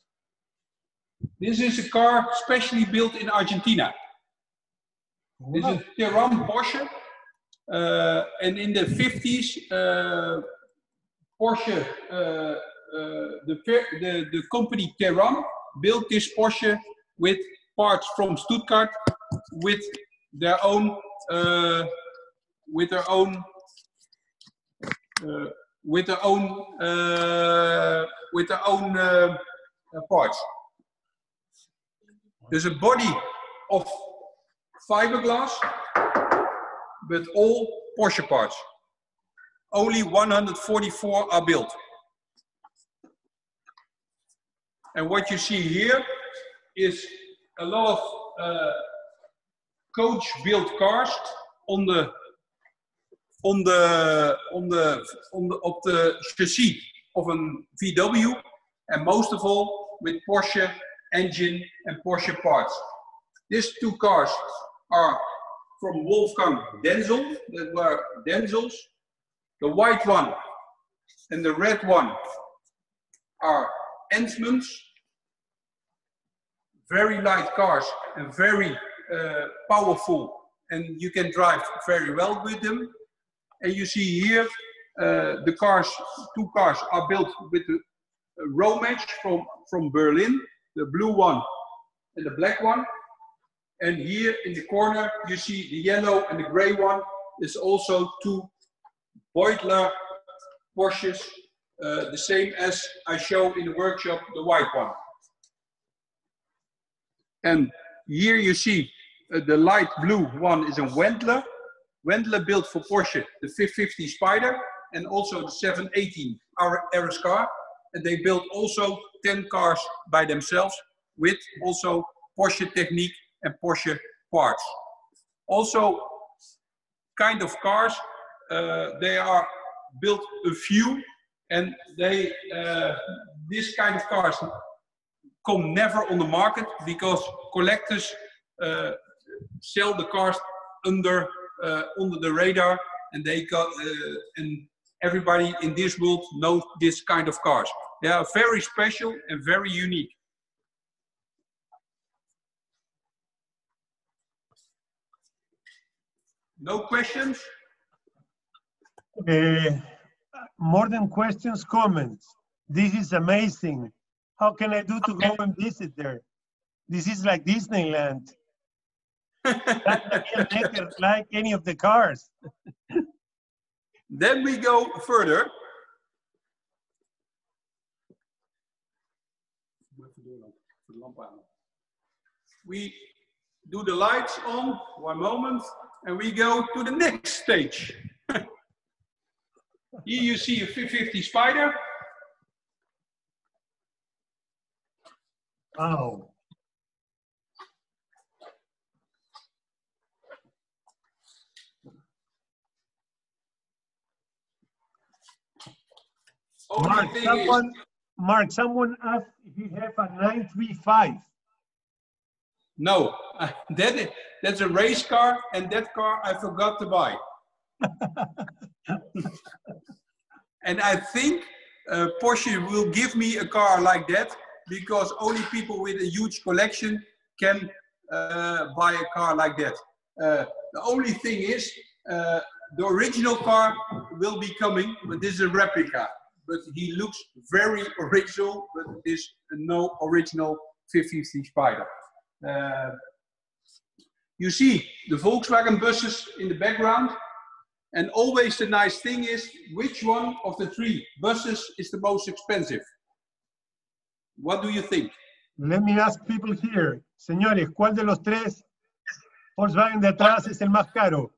Speaker 1: This is a car specially built in Argentina. Wow. This is Terram Porsche. And in the 50s, Porsche, the company Terram built this Porsche with parts from Stuttgart with their own parts. There's a body of fiberglass, but all Porsche parts. Only 144 are built. And what you see here is a lot of coach-built cars on the chassis of a VW, and most of all with Porsche engine and Porsche parts. These two cars are from Wolfgang Denzel, that were Denzels. The white one and the red one are Ensmans. Very light cars and very powerful, and you can drive very well with them. And you see here, the cars, two cars are built with a row match from Berlin, the blue one and the black one. And here in the corner, you see the yellow and the gray one is also two Beutler Porsches, the same as I show in the workshop, the white one. And here you see the light blue one is a Wendler. Wendler built for Porsche the 550 Spider and also the 718 RS car. And they built also 10 cars by themselves with also Porsche Technique and Porsche parts. Also kind of cars, they are built a few, and they this kind of cars come never on the market because collectors sell the cars under the radar, and they got and everybody in this world knows this kind of cars. They are very special and very unique. No questions?
Speaker 2: More than questions, comments. This is amazing. How can I do to go and visit there? This is like Disneyland. I can't like any of the cars.
Speaker 1: Then we go further. We do the lights on, one moment, and we go to the next stage. Here you see a 550 Spider.
Speaker 2: Wow. Mark, someone asked if you have a 935.
Speaker 1: No, that's a race car, and that car I forgot to buy. And I think Porsche will give me a car like that, because only people with a huge collection can buy a car like that. The only thing is, the original car will be coming, but this is a replica. But he looks very original, but it is no original 550 Spider. You see the Volkswagen buses in the background. And always the nice thing is, which one of the three buses is the most expensive? What do you think?
Speaker 2: Let me ask people here. Señores, ¿cuál de los tres Volkswagen de atrás es el más caro?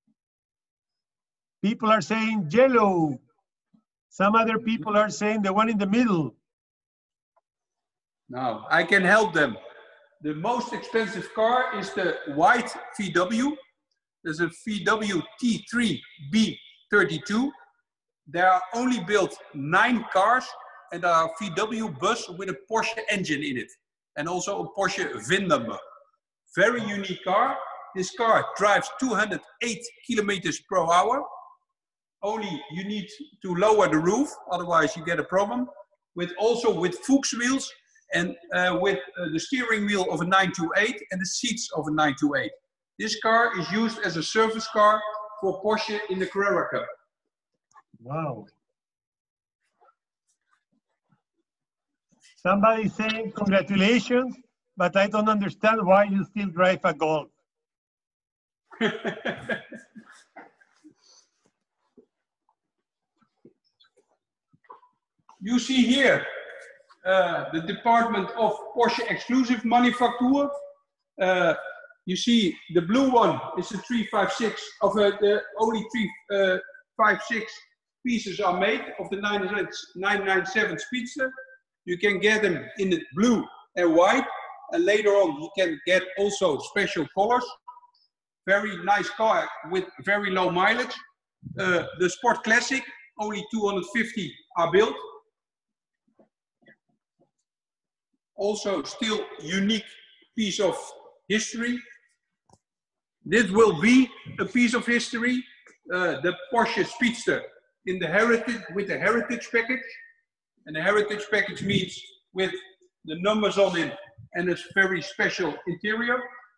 Speaker 2: People are saying yellow. Some other people are saying the one in the middle.
Speaker 1: Now, I can help them. The most expensive car is the white VW. There's a VW T3B32. There are only built 9 cars, and there are VW bus with a Porsche engine in it, and also a Porsche VIN number. Very unique car. This car drives 208 kilometers per hour. Only you need to lower the roof, otherwise you get a problem. Also with Fuchs wheels, and with the steering wheel of a 928 and the seats of a 928. This car is used as a service car for Porsche in the Carrera Cup.
Speaker 2: Wow. Somebody saying congratulations, but I don't understand why you still drive a Golf.
Speaker 1: You see here the department of Porsche Exclusive Manufacture. You see the blue one is the 356 of the only 356 pieces are made of the 997 Speedster. You can get them in the blue and white, and later on you can get also special colors. Very nice car with very low mileage. The Sport Classic, only 250 are built. Also still unique piece of history. This will be a piece of history. The Porsche Speedster in the heritage, with the heritage package. And the heritage package means with the numbers on it and a very special interior.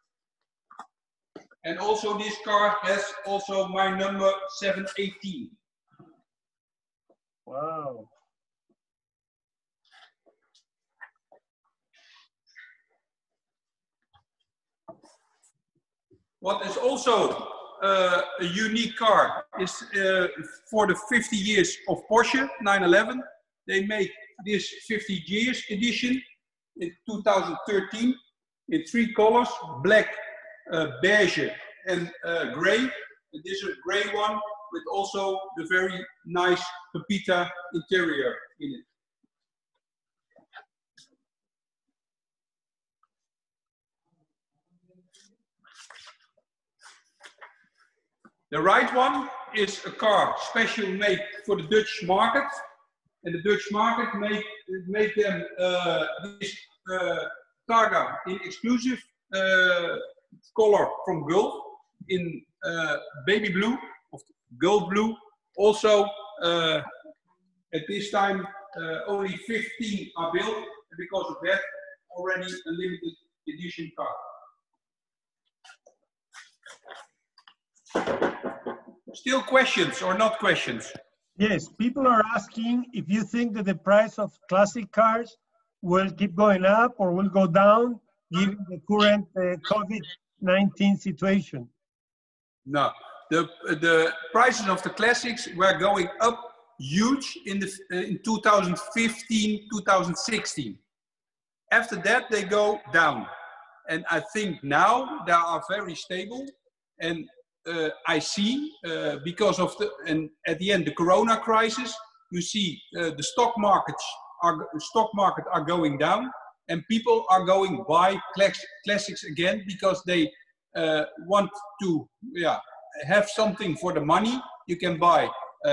Speaker 1: And also this car has also my number 718.
Speaker 2: Wow.
Speaker 1: What is also a unique car is for the 50 years of Porsche 911. They made this 50 years edition in 2013 in 3 colors, black, beige and gray. And this is a gray one with also the very nice Pepita interior in it. The right one is a car special made for the Dutch market. And the Dutch market made them this Targa in exclusive color from Gulf in baby blue, of gold blue. Also, at this time, only 15 are built, and because of that, already a limited edition car. Still questions or not questions?
Speaker 2: Yes, people are asking if you think that the price of classic cars will keep going up or will go down given the current COVID-19 situation.
Speaker 1: No, the prices of the classics were going up huge in 2015, 2016. After that, they go down. And I think now they are very stable. And I see because of and at the end the Corona crisis, you see the stock market are going down, and people are going buy classics again because they want to have something for the money. You can buy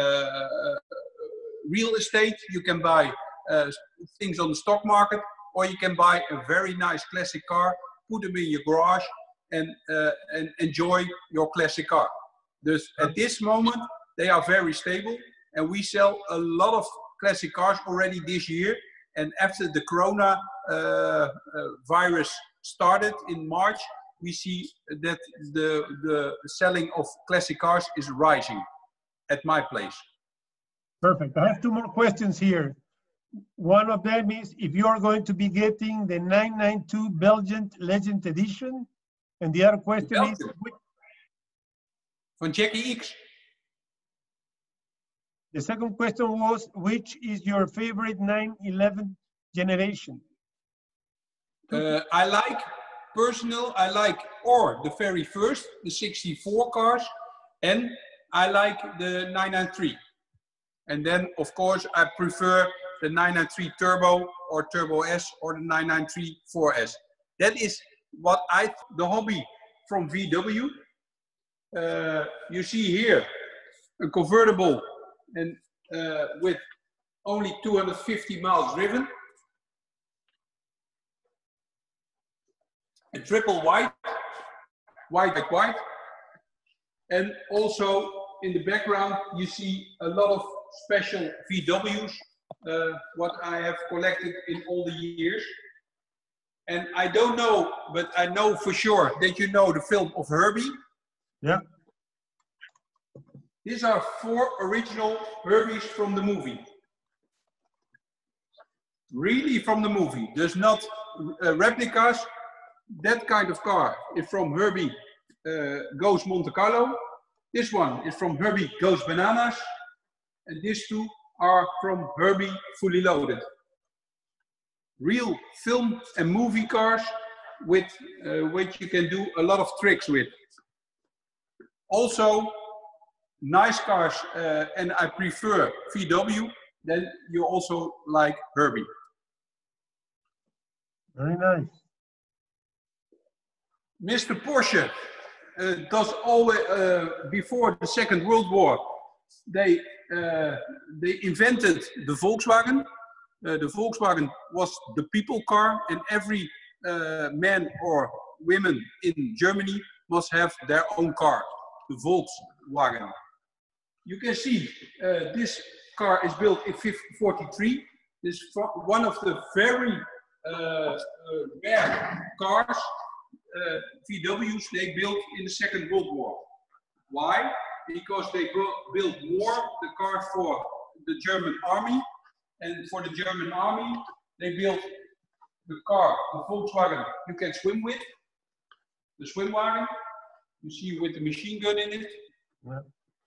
Speaker 1: real estate, you can buy things on the stock market, or you can buy a very nice classic car, put them in your garage, and enjoy your classic car. Dus at this moment, they are very stable, and we sell a lot of classic cars already this year. And after the Corona virus started in March, we see that the selling of classic cars is rising at my place.
Speaker 2: Perfect. I have 2 more questions here. One of them is if you are going to be getting the 992 Belgian Legend Edition. And the other question is...
Speaker 1: Van Jackie X.
Speaker 2: The second question was, which is your favorite 911 generation?
Speaker 1: I like or the very first, the 64 cars, and I like the 993. And then, of course, I prefer the 993 Turbo or Turbo S or the 993 4S. That is what the hobby from VW. You see here a convertible and with only 250 miles driven. A triple white. And also in the background you see a lot of special VWs, what I have collected in all the years. And I don't know, but I know for sure that you know the film of Herbie.
Speaker 2: Yeah.
Speaker 1: These are 4 original Herbies from the movie. Really from the movie. There's not replicas. That kind of car is from Herbie Goes Monte Carlo. This one is from Herbie Goes Bananas. And these 2 are from Herbie Fully Loaded. Real film and movie cars with which you can do a lot of tricks with. Also, nice cars, and I prefer VW, then you also like Herbie.
Speaker 2: Very nice.
Speaker 1: Mr. Porsche does always, before the Second World War, they invented the Volkswagen. The Volkswagen was the people car, and every man or women in Germany must have their own car, the Volkswagen. You can see this car is built in 1943. This is one of the very rare cars, VWs, they built in the Second World War. Why? Because they built more the car for the German army, and for the German army they built the car, the Volkswagen you can swim with, the Swimwagen, you see with the machine gun in it.
Speaker 2: Yeah.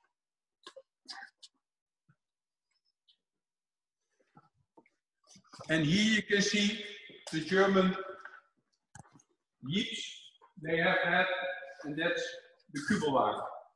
Speaker 1: And here you can see the German Jeeps they have had, and that's the Kübelwagen.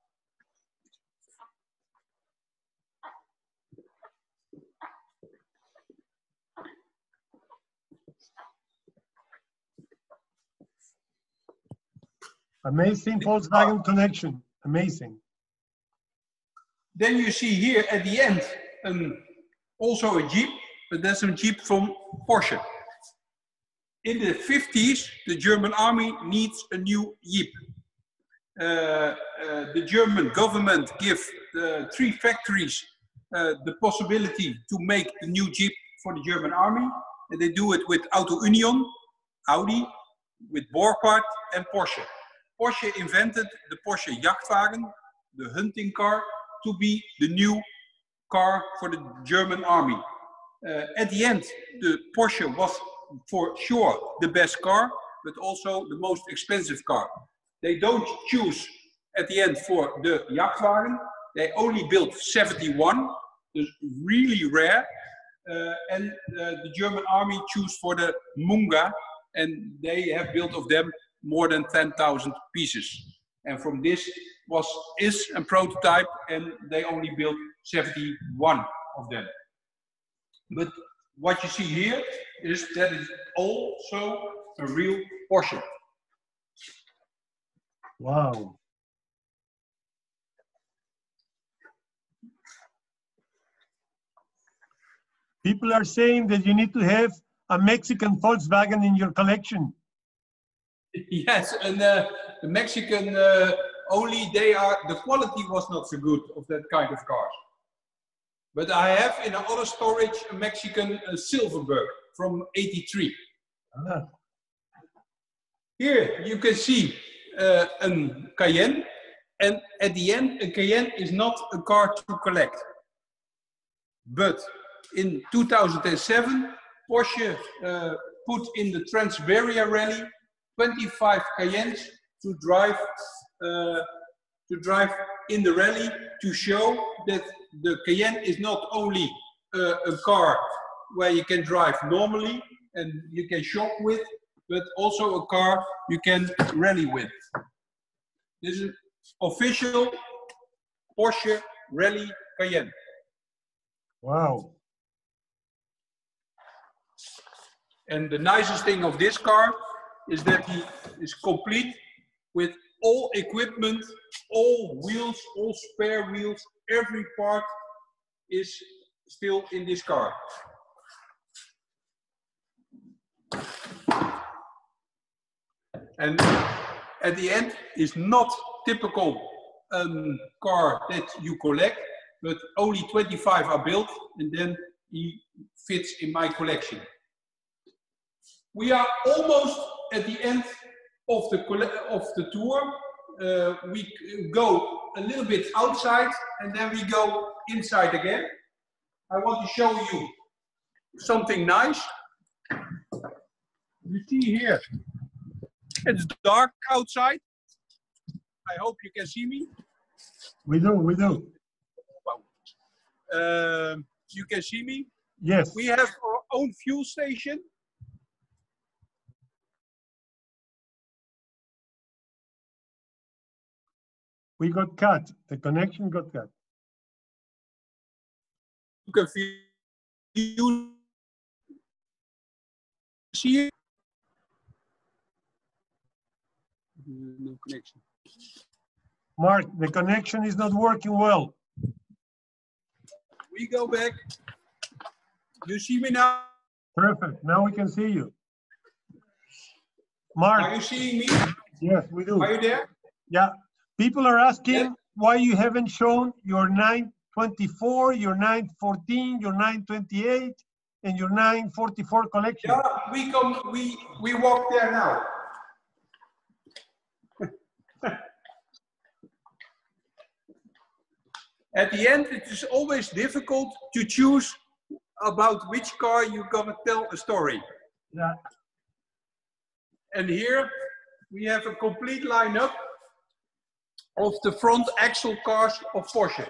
Speaker 2: Amazing Volkswagen connection. Amazing.
Speaker 1: Then you see here at the end also a Jeep, but that's a Jeep from Porsche. In the 50s, the German army needs a new Jeep. The German government gives 3 factories the possibility to make a new Jeep for the German army. And they do it with Auto Union, Audi, with Borgward and Porsche. Porsche invented the Porsche Jagdwagen, the hunting car, to be the new car for the German army. At the end, the Porsche was for sure the best car, but also the most expensive car. They don't choose at the end for the Jagdwagen. They only built 71, it's really rare. And the German army choose for the Munga, and they have built of them more than 10,000 pieces. And from this is a prototype, and they only built 71 of them. But what you see here is that it's also a real Porsche.
Speaker 2: Wow. People are saying that you need to have a Mexican Volkswagen in your collection.
Speaker 1: Yes, and the Mexican only the quality was not so good of that kind of cars. But I have in another storage a Mexican Silverberg from '83.
Speaker 2: Ah.
Speaker 1: Here you can see a Cayenne, and at the end a Cayenne is not a car to collect. But in 2007, Porsche put in the Trans-Siberia Rally 25 Cayennes to drive in the rally, to show that the Cayenne is not only a car where you can drive normally and you can shop with, but also a car you can rally with. This is official Porsche Rally Cayenne.
Speaker 2: Wow.
Speaker 1: And the nicest thing of this car is that he is complete with all equipment, all wheels, all spare wheels, every part is still in this car. And at the end is not typical car that you collect, but only 25 are built, and then he fits in my collection. We are almost at the end of the tour. We go a little bit outside and then we go inside again. I want to show you something nice. You see here, it's dark outside. I hope you can see me.
Speaker 2: We do, we do.
Speaker 1: Wow. You can see me?
Speaker 2: Yes.
Speaker 1: We have our own fuel station.
Speaker 2: We got cut. The connection got cut.
Speaker 1: You can see it? No connection.
Speaker 2: Mark, the connection is not working well.
Speaker 1: We go back. You see me now?
Speaker 2: Perfect. Now we can see you. Mark.
Speaker 1: Are you seeing me?
Speaker 2: Yes, we do.
Speaker 1: Are you there?
Speaker 2: Yeah. People are asking
Speaker 1: Yes.
Speaker 2: why you haven't shown your 924, your 914, your 928, and your 944 collection.
Speaker 1: Yeah, we walk there now. At the end, it is always difficult to choose about which car you're gonna tell a story.
Speaker 2: Yeah.
Speaker 1: And here we have a complete lineup of the front axle cars of Porsche.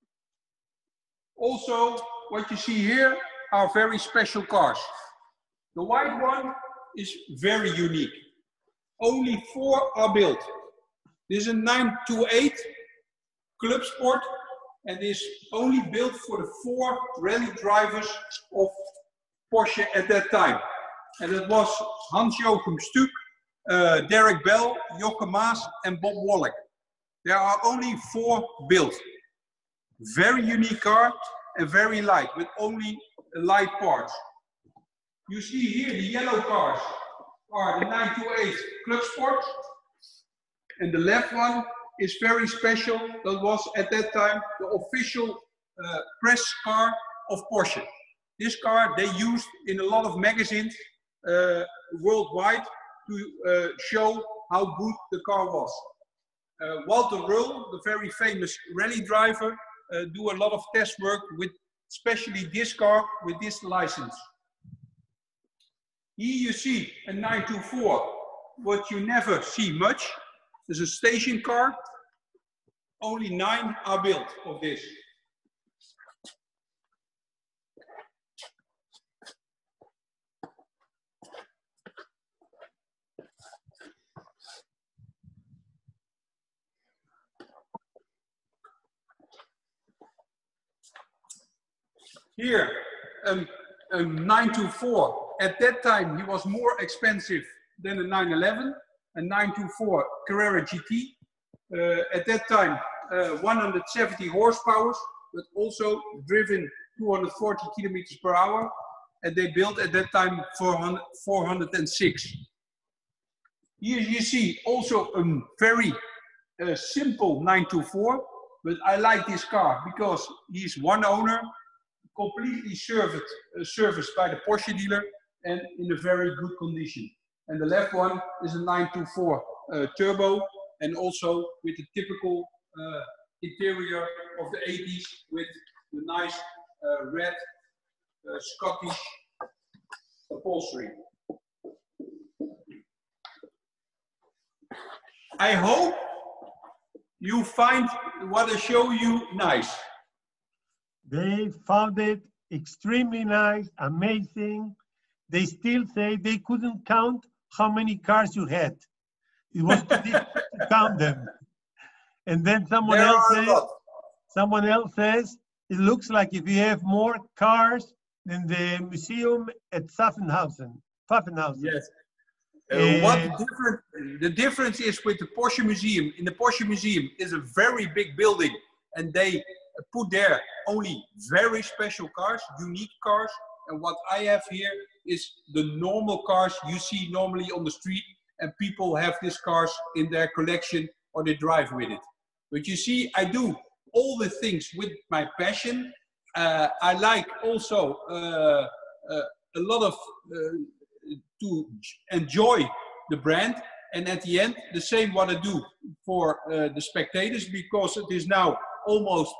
Speaker 1: Also, what you see here are very special cars. The white one is very unique. Only 4 are built. This is a 928 Club Sport, and is only built for the 4 rally drivers of Porsche at that time. And it was Hans-Joachim Stuck, Derek Bell, Jocke Maas, and Bob Wallach. There are only 4 built. Very unique car and very light, with only light parts. You see here the yellow cars are the 928 Club Sport, and the left one is very special. That was at that time the official press car of Porsche. This car they used in a lot of magazines worldwide to show how good the car was. Walter Röhrl, the very famous rally driver, do a lot of test work with especially this car with this license. Here you see a 924, what you never see much. There's a station car. Only 9 are built of this. Here, a 924. At that time, he was more expensive than a 911. A 924 Carrera GT. At that time, 170 horsepower, but also driven 240 kilometers per hour. And they built at that time 406. Here you see also a very simple 924, but I like this car because he's one owner, completely serviced by the Porsche dealer and in a very good condition. And the left one is a 924 turbo, and also with the typical interior of the 80s with the nice red Scottish upholstery. I hope you find what I show you nice.
Speaker 2: They found it extremely nice, amazing. They still say they couldn't count how many cars you had. It was too difficult to count them. And then someone else says, it looks like if you have more cars than the museum at Sachsenhausen. Pfaffenhausen.
Speaker 1: Yes. The difference is with the Porsche Museum. In the Porsche Museum is a very big building, and they put there only very special cars, unique cars. And what I have here is the normal cars you see normally on the street, and people have these cars in their collection or they drive with it. But you see, I do all the things with my passion. I like also a lot of to enjoy the brand, and at the end the same what I do for the spectators, because it is now almost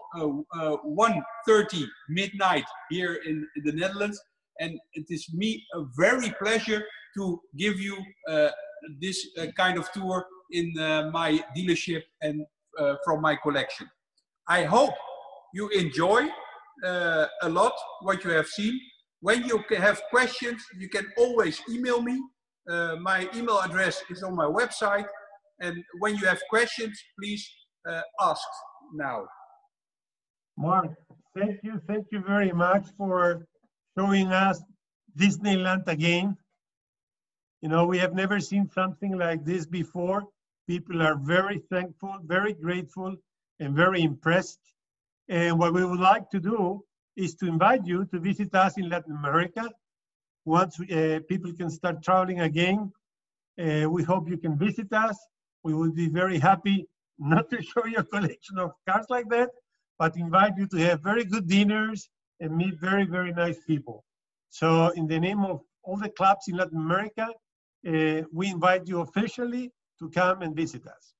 Speaker 1: 1:30 midnight here in the Netherlands, and it is me a very pleasure to give you this kind of tour in my dealership and from my collection. I hope you enjoy a lot what you have seen. When you have questions, you can always email me. My email address is on my website. And when you have questions, please ask now.
Speaker 2: Mark, thank you very much for showing us Disneyland again. You know, we have never seen something like this before. People are very thankful, very grateful, and very impressed. And what we would like to do is to invite you to visit us in Latin America. Once people can start traveling again, we hope you can visit us. We would be very happy not to show you a collection of cars like that, but invite you to have very good dinners and meet very, very nice people. So in the name of all the clubs in Latin America, we invite you officially to come and visit us.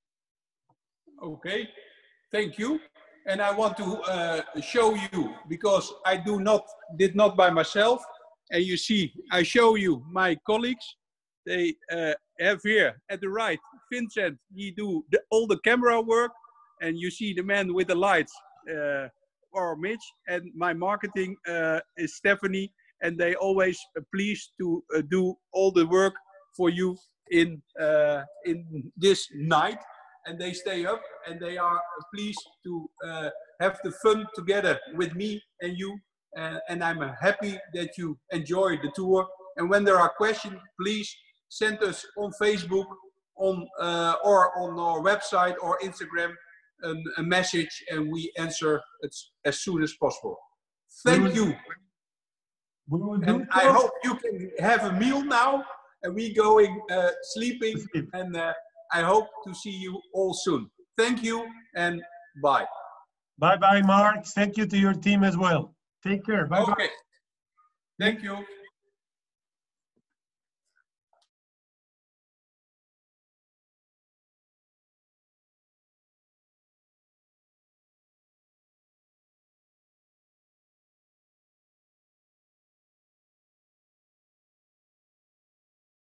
Speaker 1: Okay, thank you. And I want to show you, because I did not by myself. And you see, I show you my colleagues. They have here at the right, Vincent, he do all the camera work. And you see the man with the lights, or Mitch, and my marketing is Stephanie. And they always pleased to do all the work for you in this night. And they stay up and they are pleased to have the fun together with me and you. And I'm happy that you enjoy the tour. And when there are questions, please send us on Facebook or on our website or Instagram a message, and we answer it as soon as possible. Thank you. And I hope you can have a meal now, and we going sleeping, and I hope to see you all soon. Thank you and bye.
Speaker 2: Bye-bye, Mark. Thank you to your team as well. Take care. Bye-bye.
Speaker 1: Okay. Thank you.